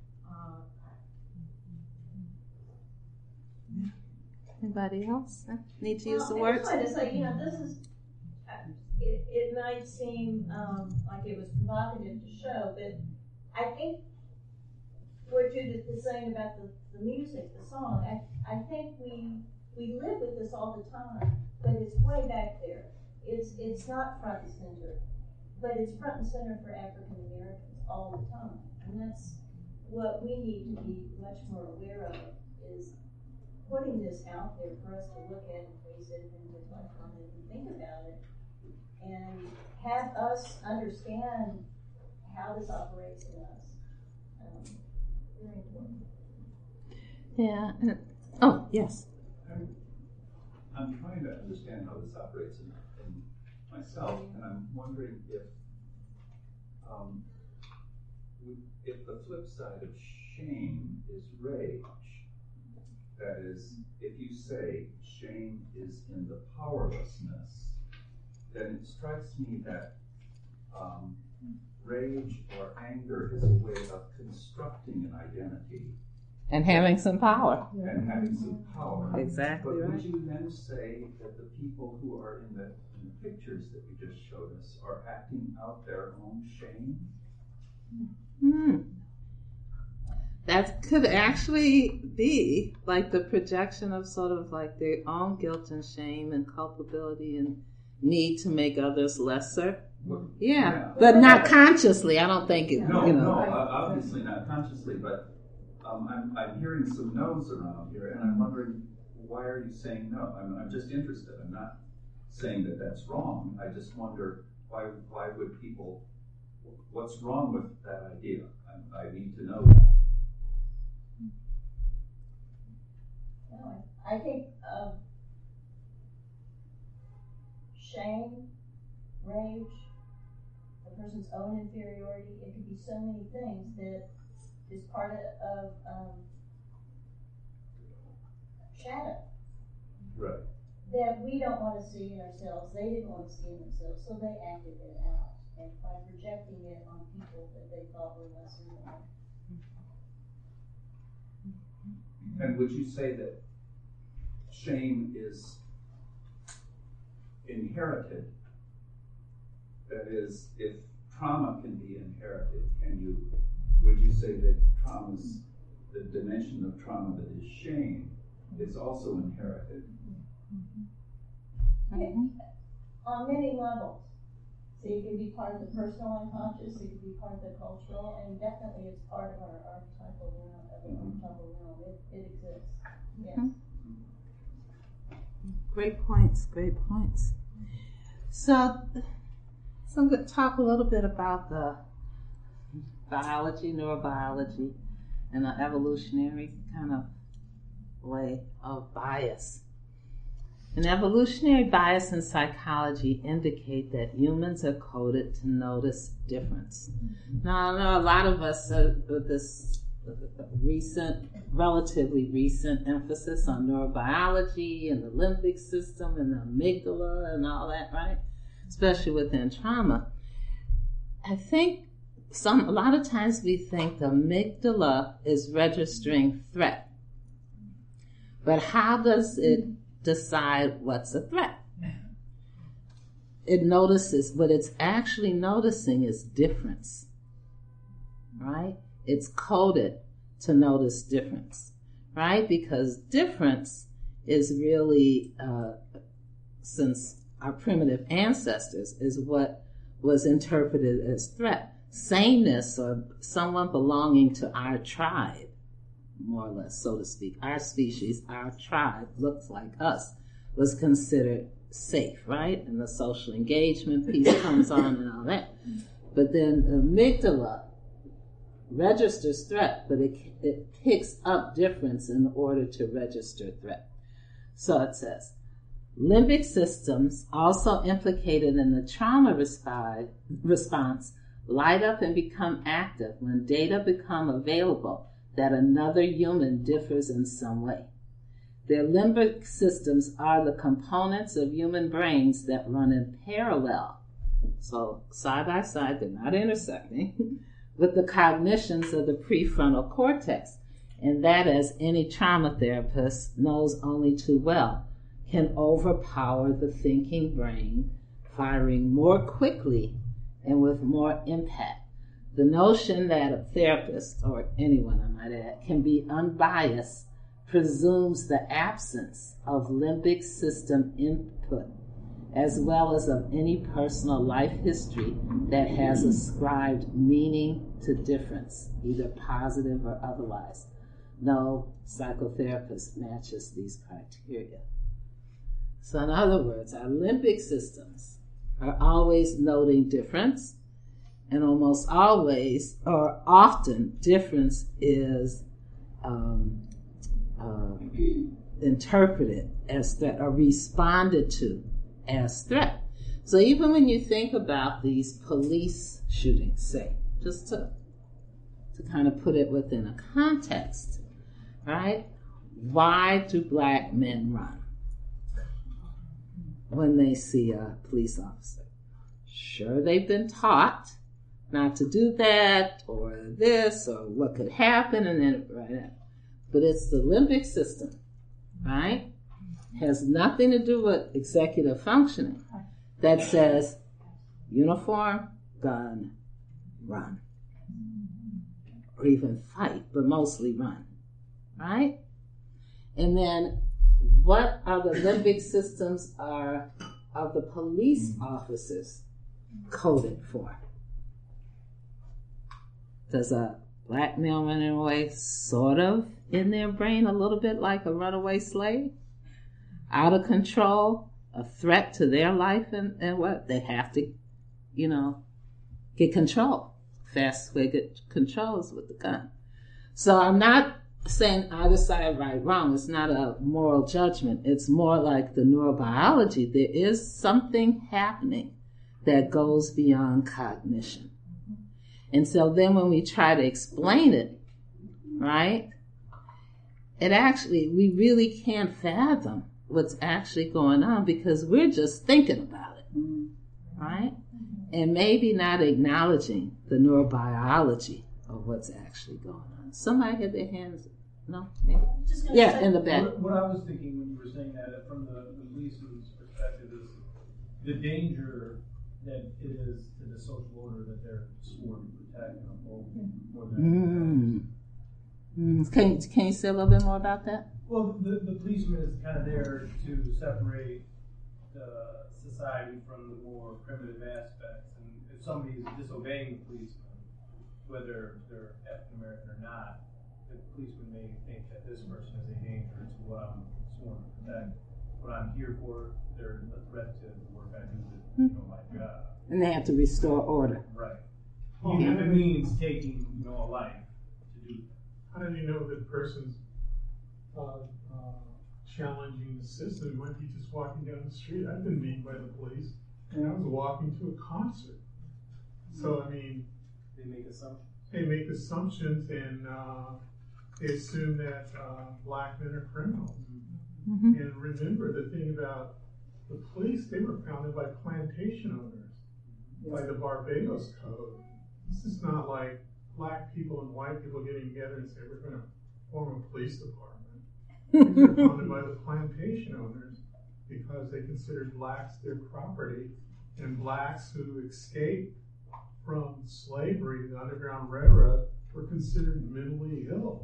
anybody else need to use the words? I just wanted to say, this is, it might seem like it was provocative to show, but I think what Judith was saying about the music, the song, I think we live with this all the time, but it's way back there. It's not front and center, but it's front and center for African Americans all the time. And that's what we need to be much more aware of, is putting this out there for us to look at and face it and reflect on it and think about it, and have us understand how this operates in us. Very important. Yeah. Oh, yes. I'm trying to understand how this operates in myself, and I'm wondering if the flip side of shame is rage. That is, if you say shame is in the powerlessness, then it strikes me that rage or anger is a way of constructing an identity. And having some power. And having some power. Exactly but right. Would you then say that the people who are in the pictures that you just showed us are acting out their own shame? That could actually be like the projection of sort of like their own guilt and shame and culpability and need to make others lesser. Yeah. But not consciously. I don't think it. No, obviously not consciously, but I'm hearing some no's around here, and I'm wondering, why are you saying no? I'm just interested. I'm not saying that that's wrong. I just wonder why would people? What's wrong with that idea? I need to know that. No, I think shame, rage, a person's own inferiority. It could be so many things that is part of shadow. Right. That we don't want to see in ourselves. They didn't want to see in themselves, so they acted it out. And by projecting it on people that they thought were lesser than them. And would you say that shame is inherited? That is, if trauma can be inherited, would you say that the dimension of trauma that is shame is also inherited? On many levels. So it can be part of the personal unconscious, it can be part of the cultural, and definitely it's part of our archetypal realm. It exists. Yes. Great points. So I'm going to talk a little bit about the biology, neurobiology, and the evolutionary kind of way of bias. And evolutionary bias and psychology indicate that humans are coded to notice difference. Now, I know a lot of us with this relatively recent emphasis on neurobiology and the limbic system and the amygdala and all that, right? Especially within trauma. I think a lot of times we think the amygdala is registering threat. But how does it decide what's a threat? It notices, what it's actually noticing is difference, right? It's coded to notice difference, right? Because difference is really, since our primitive ancestors, is what was interpreted as threat. Sameness, or someone belonging to our tribe, more or less, so to speak, our species, our tribe, looks like us, was considered safe, right? And the social engagement piece comes on and all that. But then the amygdala registers threat, but it picks up difference in order to register threat. So it says, limbic systems, also implicated in the trauma response, light up and become active when data become available that another human differs in some way. Their limbic systems are the components of human brains that run in parallel. So side by side, they're not intersecting, with the cognitions of the prefrontal cortex. And that, as any trauma therapist knows only too well, can overpower the thinking brain, firing more quickly and with more impact. The notion that a therapist, or anyone I might add, can be unbiased presumes the absence of limbic system input, as well as of any personal life history that has ascribed meaning to difference, either positive or otherwise. No psychotherapist matches these criteria. So in other words, our limbic systems are always noting difference, and almost always, or often, difference is interpreted as threat or responded to as threat. So even when you think about these police shootings, say, just to kind of put it within a context, right? Why do black men run when they see a police officer? Sure, they've been taught not to do that or this or what could happen, and then right. But it's the limbic system, right? Has nothing to do with executive functioning that says uniform, gun, run. Or even fight, but mostly run, right? And then what are the limbic systems of the police officers coded for? Does a black male running away sort of in their brain a little bit like a runaway slave? Out of control, a threat to their life and what? They have to, get control. Fast way to get control is with the gun. So I'm not saying either side right, wrong. It's not a moral judgment. It's more like the neurobiology. There is something happening that goes beyond cognition. And so then when we try to explain it, right, we really can't fathom what's actually going on because we're just thinking about it, right? And maybe not acknowledging the neurobiology of what's actually going on. Somebody had their hands, no? Maybe? Yeah, in the back. What I was thinking when you were saying that from the policeman's perspective is the danger that it is to the social order that they're sworn to protect and uphold more than Can you say a little bit more about that? Well, the policeman is kind of there to separate the society from the more primitive aspects. And if somebody is disobeying the policeman, whether they're African American or not, the policeman may think that this person is a danger to what I'm sworn to protect. What I'm here for, they're a threat to the work I do, my job. And they have to restore order. Right. Even if it means taking, a life to do that. How do you know that person's challenging the system when he's just walking down the street? I've been beaten by the police, and I was walking to a concert. So, they make assumptions. They make assumptions, and they assume that black men are criminals. Mm-hmm. And remember the thing about the police, they were founded by plantation owners, by the Barbados Code. This is not like black people and white people getting together and say, we're going to form a police department. These were founded by the plantation owners because they considered blacks their property, and blacks who escaped from slavery, the Underground Railroad, were considered mentally ill.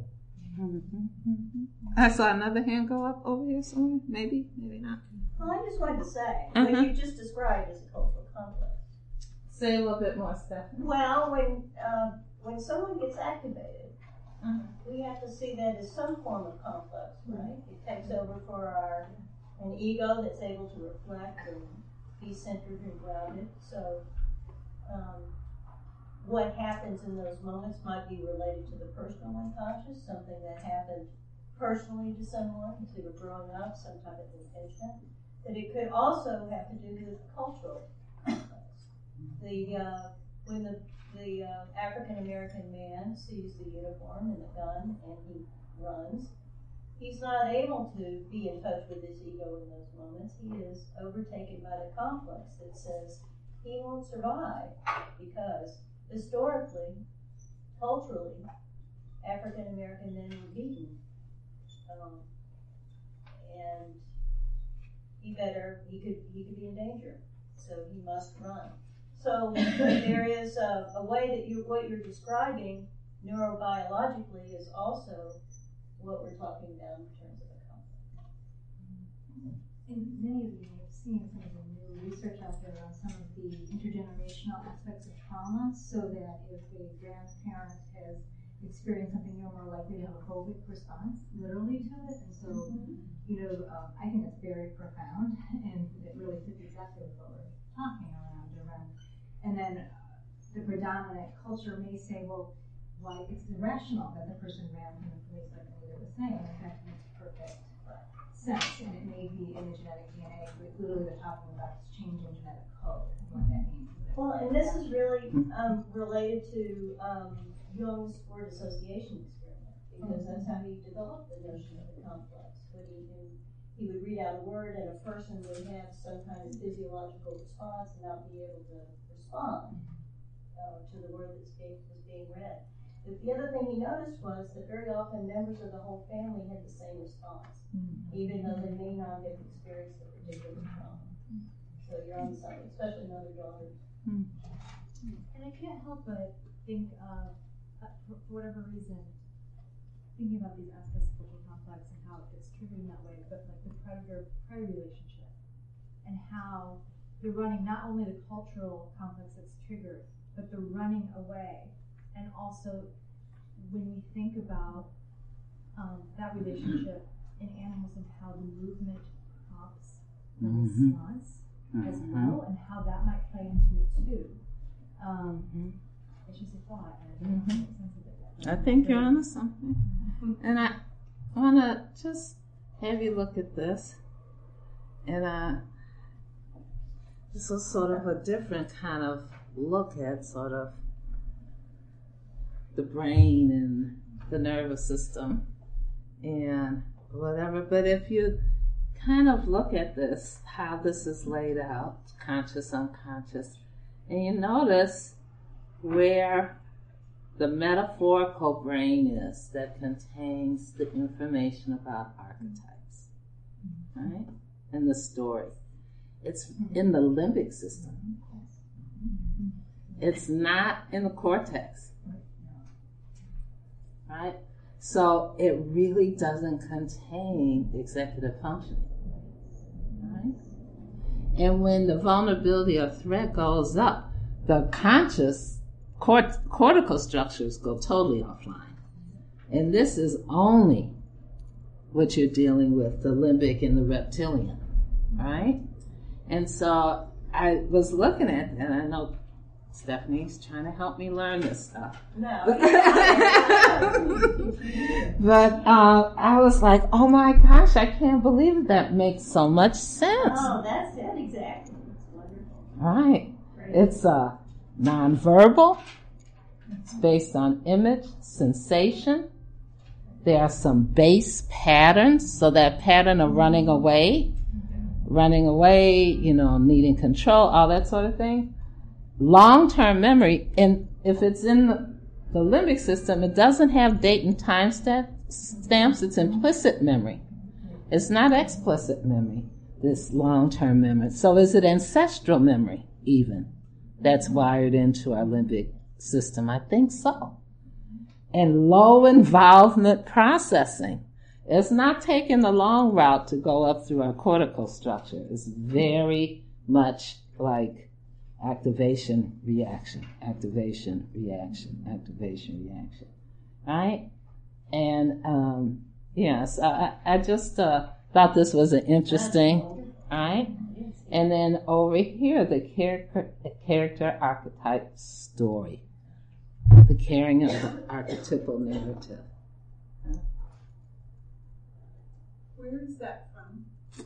I saw another hand go up over here somewhere. Maybe not. Well, I just wanted to say, what you just described as a cultural complex. Say a little bit more, Stephanie. Well, when someone gets activated, we have to see that as some form of complex, right? It takes over for an ego that's able to reflect and be centered and grounded. So what happens in those moments might be related to the personal unconscious, something that happened personally to someone as they were growing up, some type of intention. That it could also have to do with cultural complex. When the African American man sees the uniform and the gun and he runs, he's not able to be in touch with his ego in those moments. He is overtaken by the complex that says he won't survive because historically, culturally, African American men were beaten, and he could be in danger, so he must run. So there is a way that what you're describing neurobiologically is also what we're talking about in terms of a conflict. And many of you have seen some of the new research out there on some of the intergenerational aspects of trauma, so that if a grandparent has experienced something, you're more likely to have a phobic response, literally, to it. And so, I think that's very profound, and it really fits exactly with what we're talking around. And then the predominant culture may say, well, why it's irrational that the person ran from the police, like Anita was saying. In fact, perfect sense, and it may be in the genetic DNA. We literally are talking about this change in genetic code and what that means. Well, and this is really related to Jung's word association experiment, because that's how he developed the notion of the complex. When he would read out a word, and a person would have some kind of physiological response and not be able to respond to the word that was being read. But the other thing he noticed was that very often members of the whole family had the same response, even though they may not have experienced a particular trauma. So you're on something, especially another daughter. And I can't help but think of, for whatever reason, thinking about these aspects of cultural complex and how it's triggered in that way, but like the predator-prey relationship, and how the running, not only the cultural complex that's triggered, but the running away. And also, when we think about that relationship in animals and how the movement prompts the response as well, and how that might play into it too. It's just a thought, and I don't know how to make sense of it. I think you're onto something. And I want to just have you look at this. And this is sort of a different kind of look at sort of the brain and the nervous system and whatever. But if you kind of look at this, how this is laid out, conscious, unconscious, and you notice where the metaphorical brain is that contains the information about archetypes, right? And the story. It's in the limbic system. It's not in the cortex. Right? So it really doesn't contain executive functioning. Right? And when the vulnerability or threat goes up, the conscious cortical structures go totally offline. And this is only what you're dealing with, the limbic and the reptilian. Right? And so I was looking at, and I know Stephanie's trying to help me learn this stuff. No. But I was like, oh my gosh, I can't believe it. That makes so much sense. Oh, that's it, exactly. It's wonderful. Right. It's nonverbal. It's based on image, sensation. There are some base patterns. So that pattern of running away, needing control, all that sort of thing. Long-term memory, and if it's in the limbic system, it doesn't have date and time stamps. It's implicit memory. It's not explicit memory, this long-term memory. So is it ancestral memory, even, that's wired into our limbic system? I think so. And low involvement processing. It's not taking the long route to go up through our cortical structure. It's very much like activation, reaction, activation, reaction, activation, reaction. Right? And, yes, I just thought this was an interesting, right? And then over here, the character archetype story. The carrying of the archetypal narrative. Where is that from?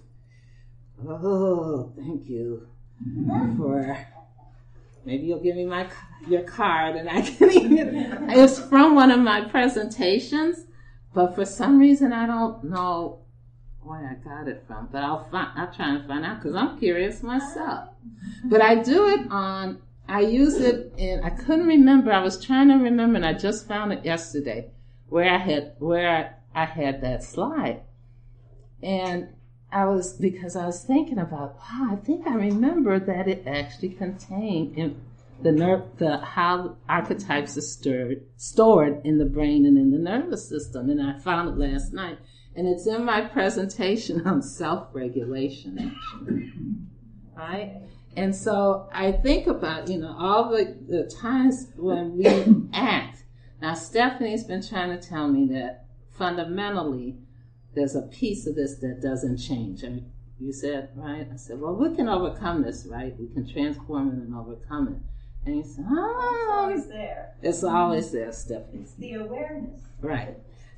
Oh, thank you for... Maybe you'll give me your card and I can even... It's from one of my presentations, but for some reason I don't know where I got it from. But I'll try and find out because I'm curious myself. But I do it I use it in... I couldn't remember. I was trying to remember and I just found it yesterday where I had that slide. And because I was thinking about, wow, I think I remember that it actually contained in how archetypes are stored in the brain and in the nervous system. And I found it last night. And it's in my presentation on self-regulation, actually. Right? And so I think about, all the times when we act. Now, Stephanie's been trying to tell me that fundamentally, there's a piece of this that doesn't change. And you said, right? I said, well, we can overcome this, right? We can transform it and overcome it. And you said, it's always there. It's always there, Stephanie. It's the awareness. Right.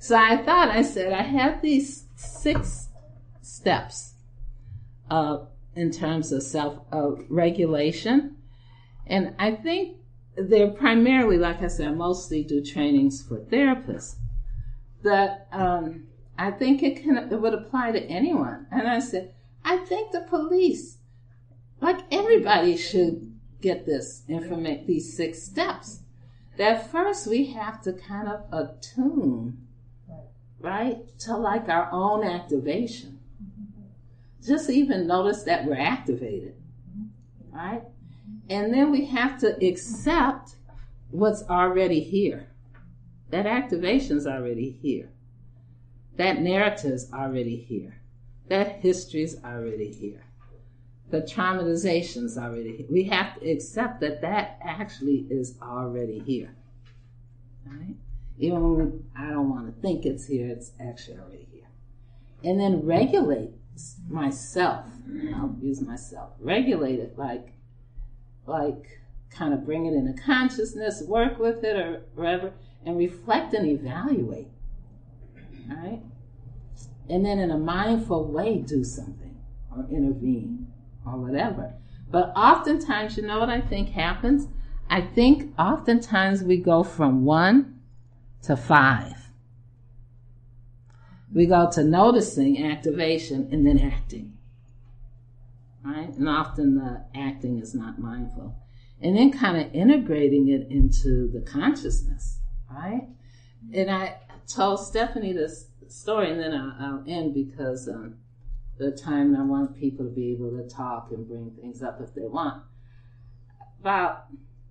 So I said, I have these 6 steps in terms of self-regulation. And I think they're primarily, like I said, I mostly do trainings for therapists. But I think it would apply to anyone. And I said, I think the police, like everybody, should get this information, these 6 steps. That first we have to kind of attune, right, to like our own activation. Just even notice that we're activated, right? And then we have to accept what's already here. That activation's already here. That narrative's already here. That history's already here. The traumatization's already here. We have to accept that that actually is already here, right? Even when I don't want to think it's here, it's actually already here. And then regulate myself. I'll use myself. Regulate it like kind of bring it into consciousness, work with it or whatever, and reflect and evaluate, right? And then in a mindful way do something or intervene or whatever. But oftentimes, you know what I think happens? I think oftentimes we go from 1 to 5. We go to noticing, activation, and then acting, right? And often the acting is not mindful. And then kind of integrating it into the consciousness, right? And I told Stephanie this story, and then I'll end because the time I want people to be able to talk and bring things up if they want. About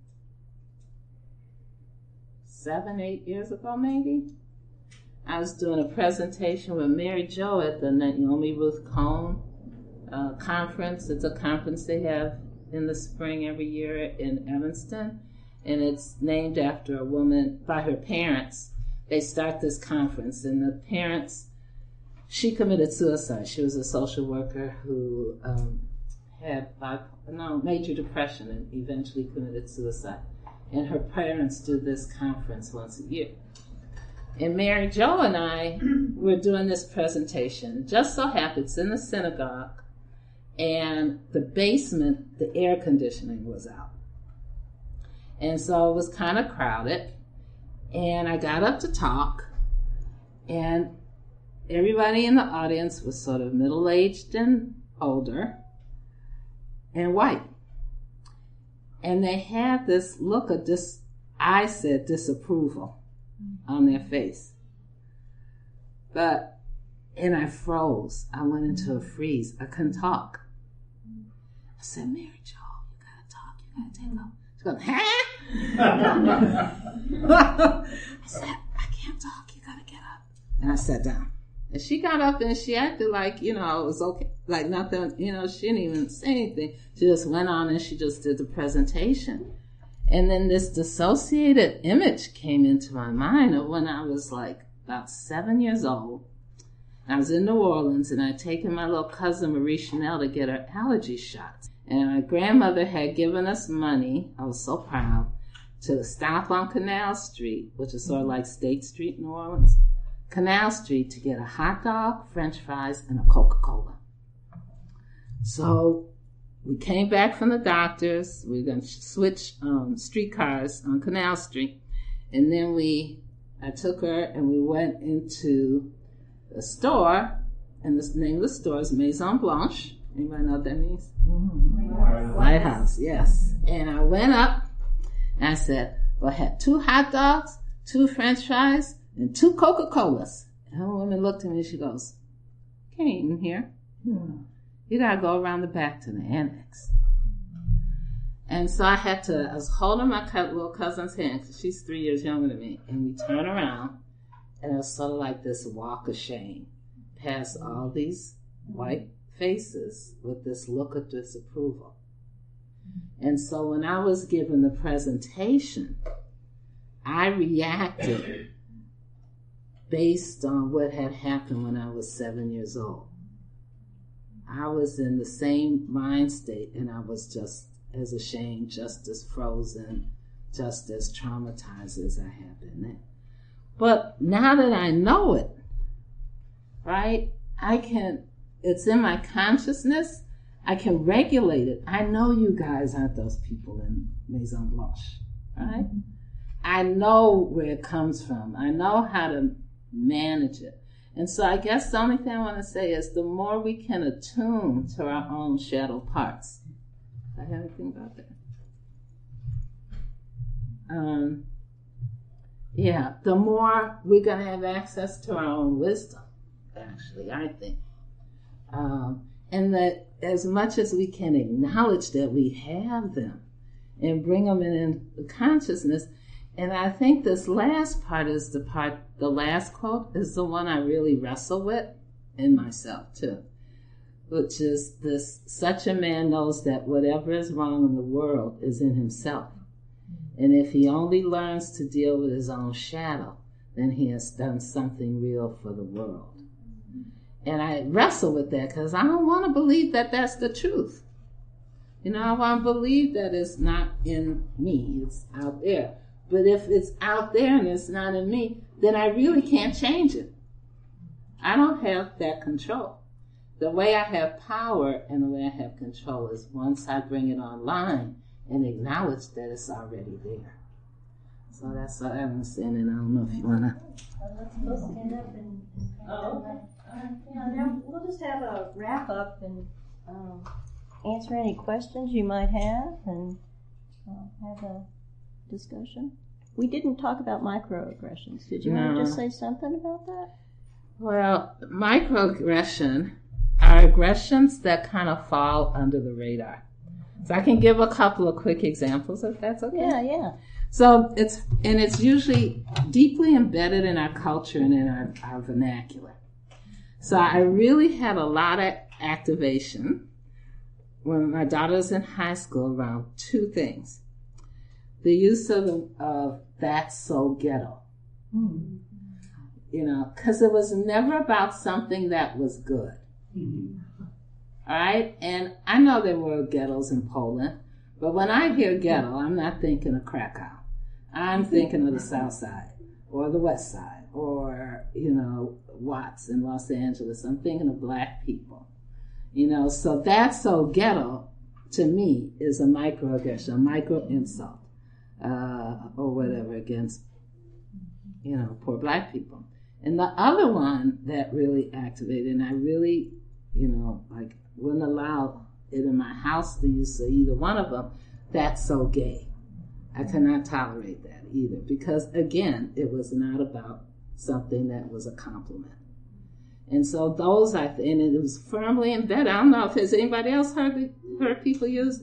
7, 8 years ago, maybe, I was doing a presentation with Mary Jo at the Naomi Ruth Cone conference. It's a conference they have in the spring every year in Evanston, and it's named after a woman by her parents. They start this conference, and the parents, she committed suicide. She was a social worker who had major depression and eventually committed suicide. And her parents do this conference once a year. And Mary Jo and I were doing this presentation. Just so happened it's in the synagogue, and the basement, the air conditioning was out. And so it was kind of crowded. And I got up to talk, and everybody in the audience was sort of middle-aged and older and white. And they had this look of disapproval on their face. And I froze. I went into a freeze. I couldn't talk. I said, Mary Jo, you gotta talk. You gotta take off. She goes, huh? I said, I can't talk. You gotta get up. And I sat down. And she got up and she acted like, it was okay. Like nothing, she didn't even say anything. She just went on and she just did the presentation. And then this dissociated image came into my mind of when I was like about 7 years old. I was in New Orleans and I'd taken my little cousin Marie Chanel to get her allergy shots. And my grandmother had given us money, I was so proud, to stop on Canal Street, which is sort of like State Street, New Orleans. Canal Street to get a hot dog, French fries, and a Coca-Cola. So we came back from the doctor's. We were going to switch streetcars on Canal Street. And then I took her and we went into the store. And the name of the store is Maison Blanche. Anybody know what that means? Mm-hmm. Lighthouse, yes. And I went up and I said, well, I had 2 hot dogs, 2 French fries, and 2 Coca-Colas. And the woman looked at me and she goes, can't eat in here. You gotta go around the back to the annex. And so I was holding my little cousin's hand, because she's 3 years younger than me, and we turned around, and it was sort of like this walk of shame, past all these white faces with this look of disapproval. And so when I was given the presentation, I reacted based on what had happened when I was 7 years old. I was in the same mind state, and I was just as ashamed, just as frozen, just as traumatized as I had been then. But now that I know it, right, it's in my consciousness, I can regulate it. I know you guys aren't those people in Maison Blanche, right? I know where it comes from. I know how to manage it. And so I guess the only thing I want to say is the more we can attune to our own shadow parts. Do I have anything about that? The more we're going to have access to our own wisdom, actually, I think. And that as much as we can acknowledge that we have them and bring them in consciousness. And I think this last part is the last quote is the one I really wrestle with in myself too, which is this: such a man knows that whatever is wrong in the world is in himself. And if he only learns to deal with his own shadow, then he has done something real for the world. And I wrestle with that because I don't want to believe that that's the truth. I want to believe that it's not in me, it's out there. But if it's out there and it's not in me, then I really can't change it. I don't have that control. The way I have power and the way I have control is once I bring it online and acknowledge that it's already there. So that's what I'm saying, and I don't know if you want to. Let's stand up and now we'll just have a wrap up and answer any questions you might have and have a discussion. We didn't talk about microaggressions. Did you want to just say something about that? Well, microaggression are aggressions that kind of fall under the radar. So I can give a couple of quick examples if that's okay. Yeah. So it's usually deeply embedded in our culture and in our vernacular. So I really had a lot of activation when my daughter was in high school around two things. The use of "that's so ghetto." Because it was never about something that was good. All right? And I know there were ghettos in Poland, but when I hear ghetto, I'm not thinking of Krakow. I'm thinking of the South Side or the West Side or, Watts in Los Angeles. I'm thinking of black people. So "that's so ghetto" to me is a microaggression, a micro insult. Or whatever against, poor black people. And the other one that really activated, and I really, wouldn't allow it in my house, the use of either one of them, "that's so gay." I cannot tolerate that either because, again, it was not about something that was a compliment. And so those, and it was firmly embedded. I don't know if has anybody else heard people use,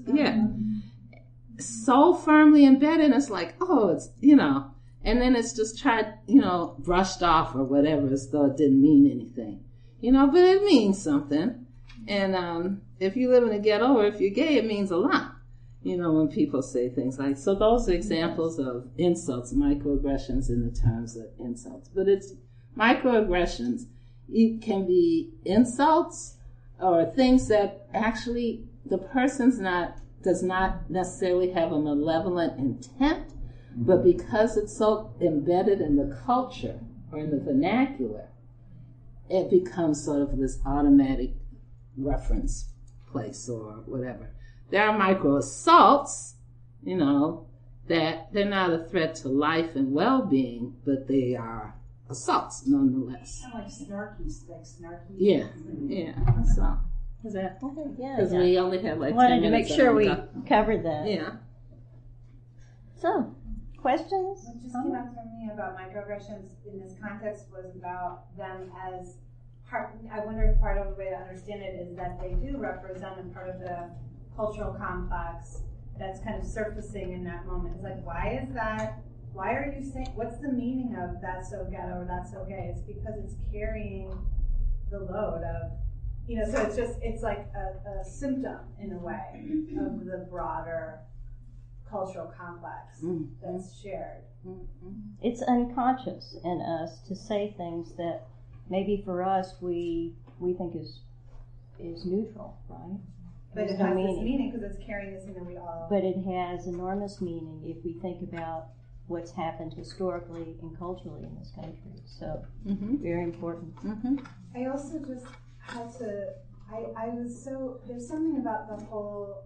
so firmly embedded, it's like, it's, and then it's just tried, brushed off or whatever as though it didn't mean anything, but it means something. And if you live in a ghetto or if you're gay, it means a lot, when people say things like, so those are examples of insults, microaggressions in the terms of insults. But it's microaggressions. It can be insults or things that actually the person's does not necessarily have a malevolent intent, but because it's so embedded in the culture or in the vernacular, it becomes sort of this automatic reference place or whatever. There are micro assaults, that they're not a threat to life and well-being, but they are assaults nonetheless. Kind of like snarky. Yeah. So. Is that okay? Yeah. Because we only have like 10 wanted minutes. to make sure we covered that. Yeah. So, questions? What just came up for me about microaggressions in this context was about them as part. I wonder if part of the way to understand it is that they do represent a part of the cultural complex that's kind of surfacing in that moment. It's like, why is that? Why are you saying? What's the meaning of "that's so ghetto" or "that's so gay"? It's because it's carrying the load of. So it's like a symptom in a way of the broader cultural complex that's shared. It's unconscious in us to say things that maybe for us we think is neutral, right? But it has this meaning because it's carrying this thing that we all. But it has enormous meaning if we think about what's happened historically and culturally in this country. So, very important. I also just had to, I was so, there's something about the whole,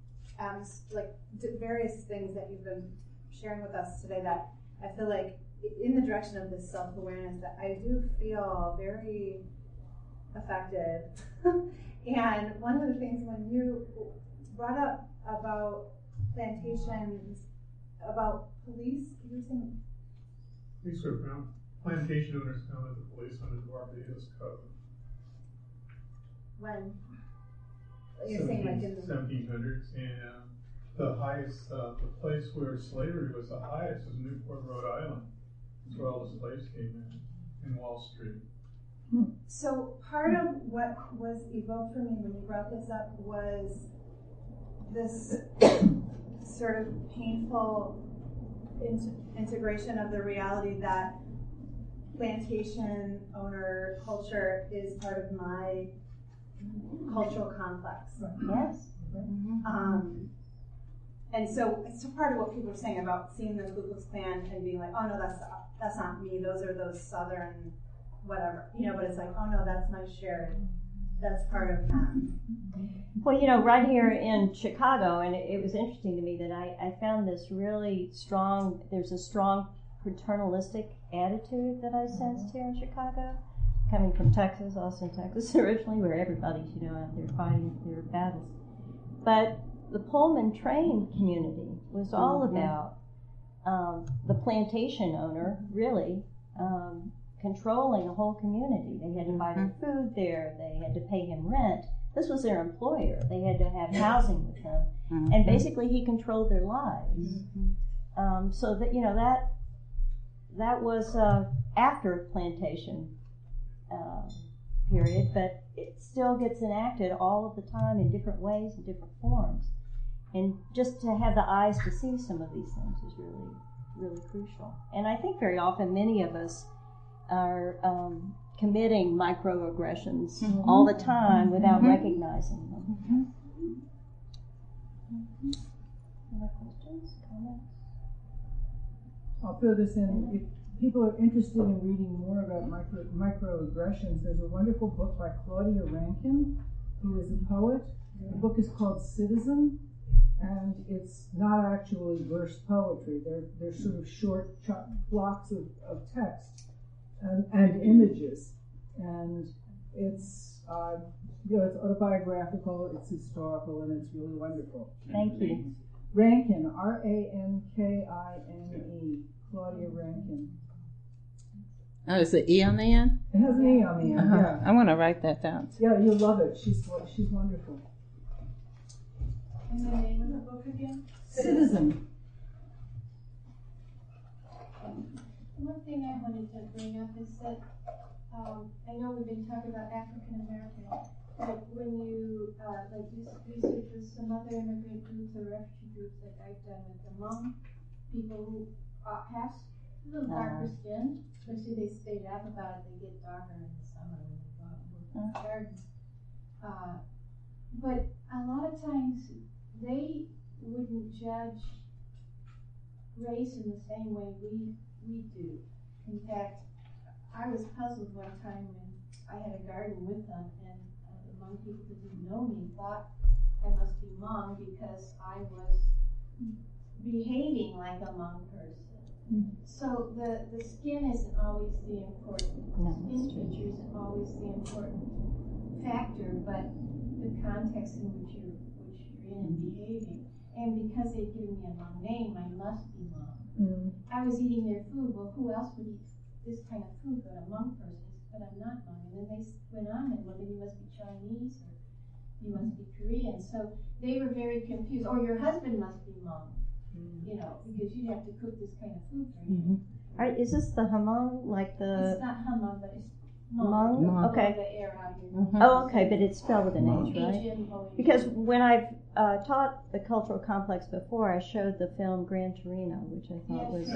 various things that you've been sharing with us today that I feel like in the direction of this self-awareness that I do feel very affected. And one of the things when you brought up about plantations, about police, you were saying? Police were found, plantation owners founded the police under the Barbados Code. When? You're saying like in the 1700s, and the highest, the place where slavery was the highest was Newport, Rhode Island. That's where all the slaves came in Wall Street. So part of what was evoked for me when you brought this up was this sort of painful integration of the reality that plantation owner culture is part of my cultural complex. Yes. And so part of what people are saying about seeing the Ku Klux Klan and being like, oh no, that's not me. Those are those Southern whatever, but it's like, oh no, that's my shared. That's part of them. Well, right here in Chicago, and it was interesting to me that I found this really strong, there's a strong paternalistic attitude that I sensed here in Chicago, coming from Texas, Austin, Texas, originally, where everybody's, out there fighting their battles. But the Pullman train community was all about the plantation owner, really, controlling a whole community. They had to buy their food there. They had to pay him rent. This was their employer. They had to have housing with him. And basically he controlled their lives. So that, that was after plantation period, but it still gets enacted all of the time in different ways and different forms. And just to have the eyes to see some of these things is really, really crucial. And I think very often many of us are committing microaggressions all the time without recognizing them. Other questions, comments? I'll throw this in. If people are interested in reading more about microaggressions, there's a wonderful book by Claudia Rankine, who is a poet. The book is called Citizen, and it's not actually verse poetry. They're sort of short blocks of text and images, and it's it's autobiographical, it's historical, and it's really wonderful. Thank you. Rankine, Rankine, Claudia Rankine. Oh, is it E on the end? It has an E on the end. Yeah. I want to write that down. Yeah, you'll love it. She's wonderful. And the name of the book again? Citizen. One thing I wanted to bring up is that I know we've been talking about African American, but when you do research with some other immigrant groups or refugee groups like I've done with the Hmong people who have a little darker skin, especially they rap about it, they get darker in the summer when they go out and work in the gardens. But a lot of times they wouldn't judge race in the same way we do. In fact, I was puzzled one time when I had a garden with them, and the Hmong people who didn't know me thought I must be Hmong because I was behaving like a Hmong person. So the skin isn't always the important, skin feature isn't always the important factor, but the context in which you're in and behaving. And because they'd given me a Hmong name, I must be Hmong. I was eating their food. Well, who else would eat this kind of food but a Hmong person? But I'm not Hmong. And then they went on and, well, then you must be Chinese or you must be Korean. So they were very confused. Or your husband must be Hmong, because you'd have to cook this kind of food for him. Is this the Hmong, like the... It's not Hmong, but it's Hmong? Okay. The air out here. Oh, okay, but it's spelled with an H, right? Because when I've taught the cultural complex before, I showed the film Gran Torino, which I thought was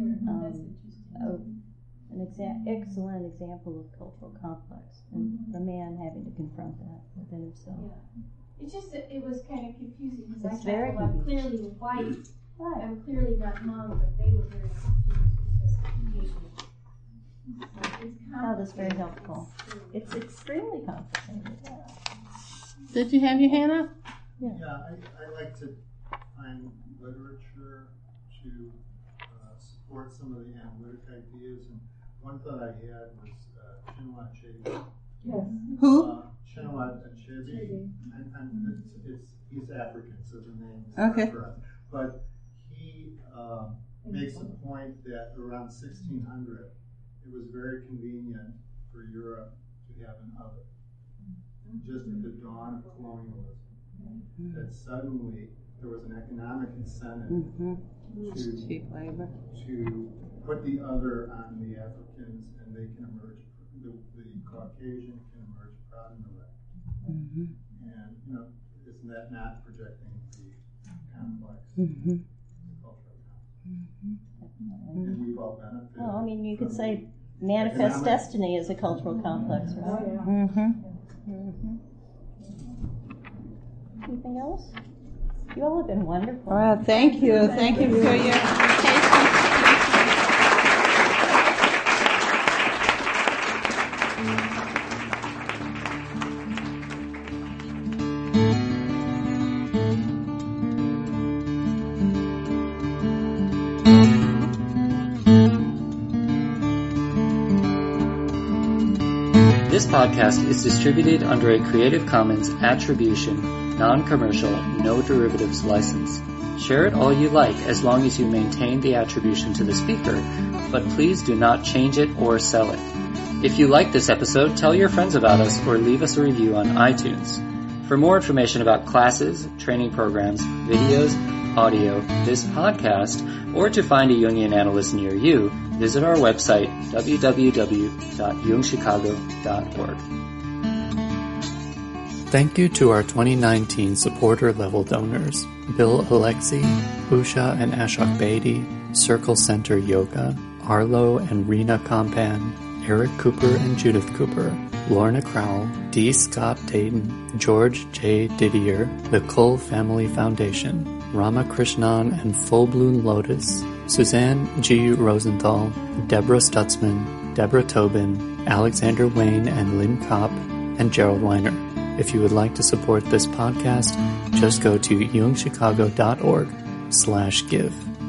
an excellent example of cultural complex, and the man having to confront that within himself. Yeah. It's just that it was kind of confusing because I thought, well, I'm clearly white, I'm clearly not mom, but they were very confused because Oh, that's very helpful. It's extremely complicated. Did you have your hand up? Yeah, I like to find literature to support some of the analytic ideas. And one thought I had was Chinua Achebe. Yes. Who? Chinua Achebe. He's African, so the name is okay. hard for us. But he makes a point that around 1600, it was very convenient for Europe to have an oven. Just at the dawn of colonialism, that suddenly there was an economic incentive to put the other on the Africans, and they can emerge, the Caucasian can emerge proud and erect. And, you know, isn't that not projecting the complex cultural complex? And we've all benefited. Well, I mean, you could say manifest destiny is a cultural complex, right? Anything else? You all have been wonderful. Well, thank you. Thank you for your patience. This podcast is distributed under a Creative Commons Attribution, Non-Commercial, No Derivatives license. Share it all you like as long as you maintain the attribution to the speaker, but please do not change it or sell it. If you like this episode, tell your friends about us or leave us a review on iTunes. For more information about classes, training programs, videos, audio, this podcast, or to find a Jungian analyst near you, visit our website, www.jungchicago.org. Thank you to our 2019 supporter-level donors, Bill Alexi, Usha and Ashok Bedi, Circle Center Yoga, Arlo and Rena Compan, Eric Cooper and Judith Cooper, Lorna Crowell, D. Scott Dayton, George J. Didier, the Kull Family Foundation, Ramakrishnan and Full Bloom Lotus, Suzanne G. Rosenthal, Deborah Stutzman, Deborah Tobin, Alexander Wayne and Lynn Kopp, and Gerald Weiner. If you would like to support this podcast, just go to jungchicago.org/give.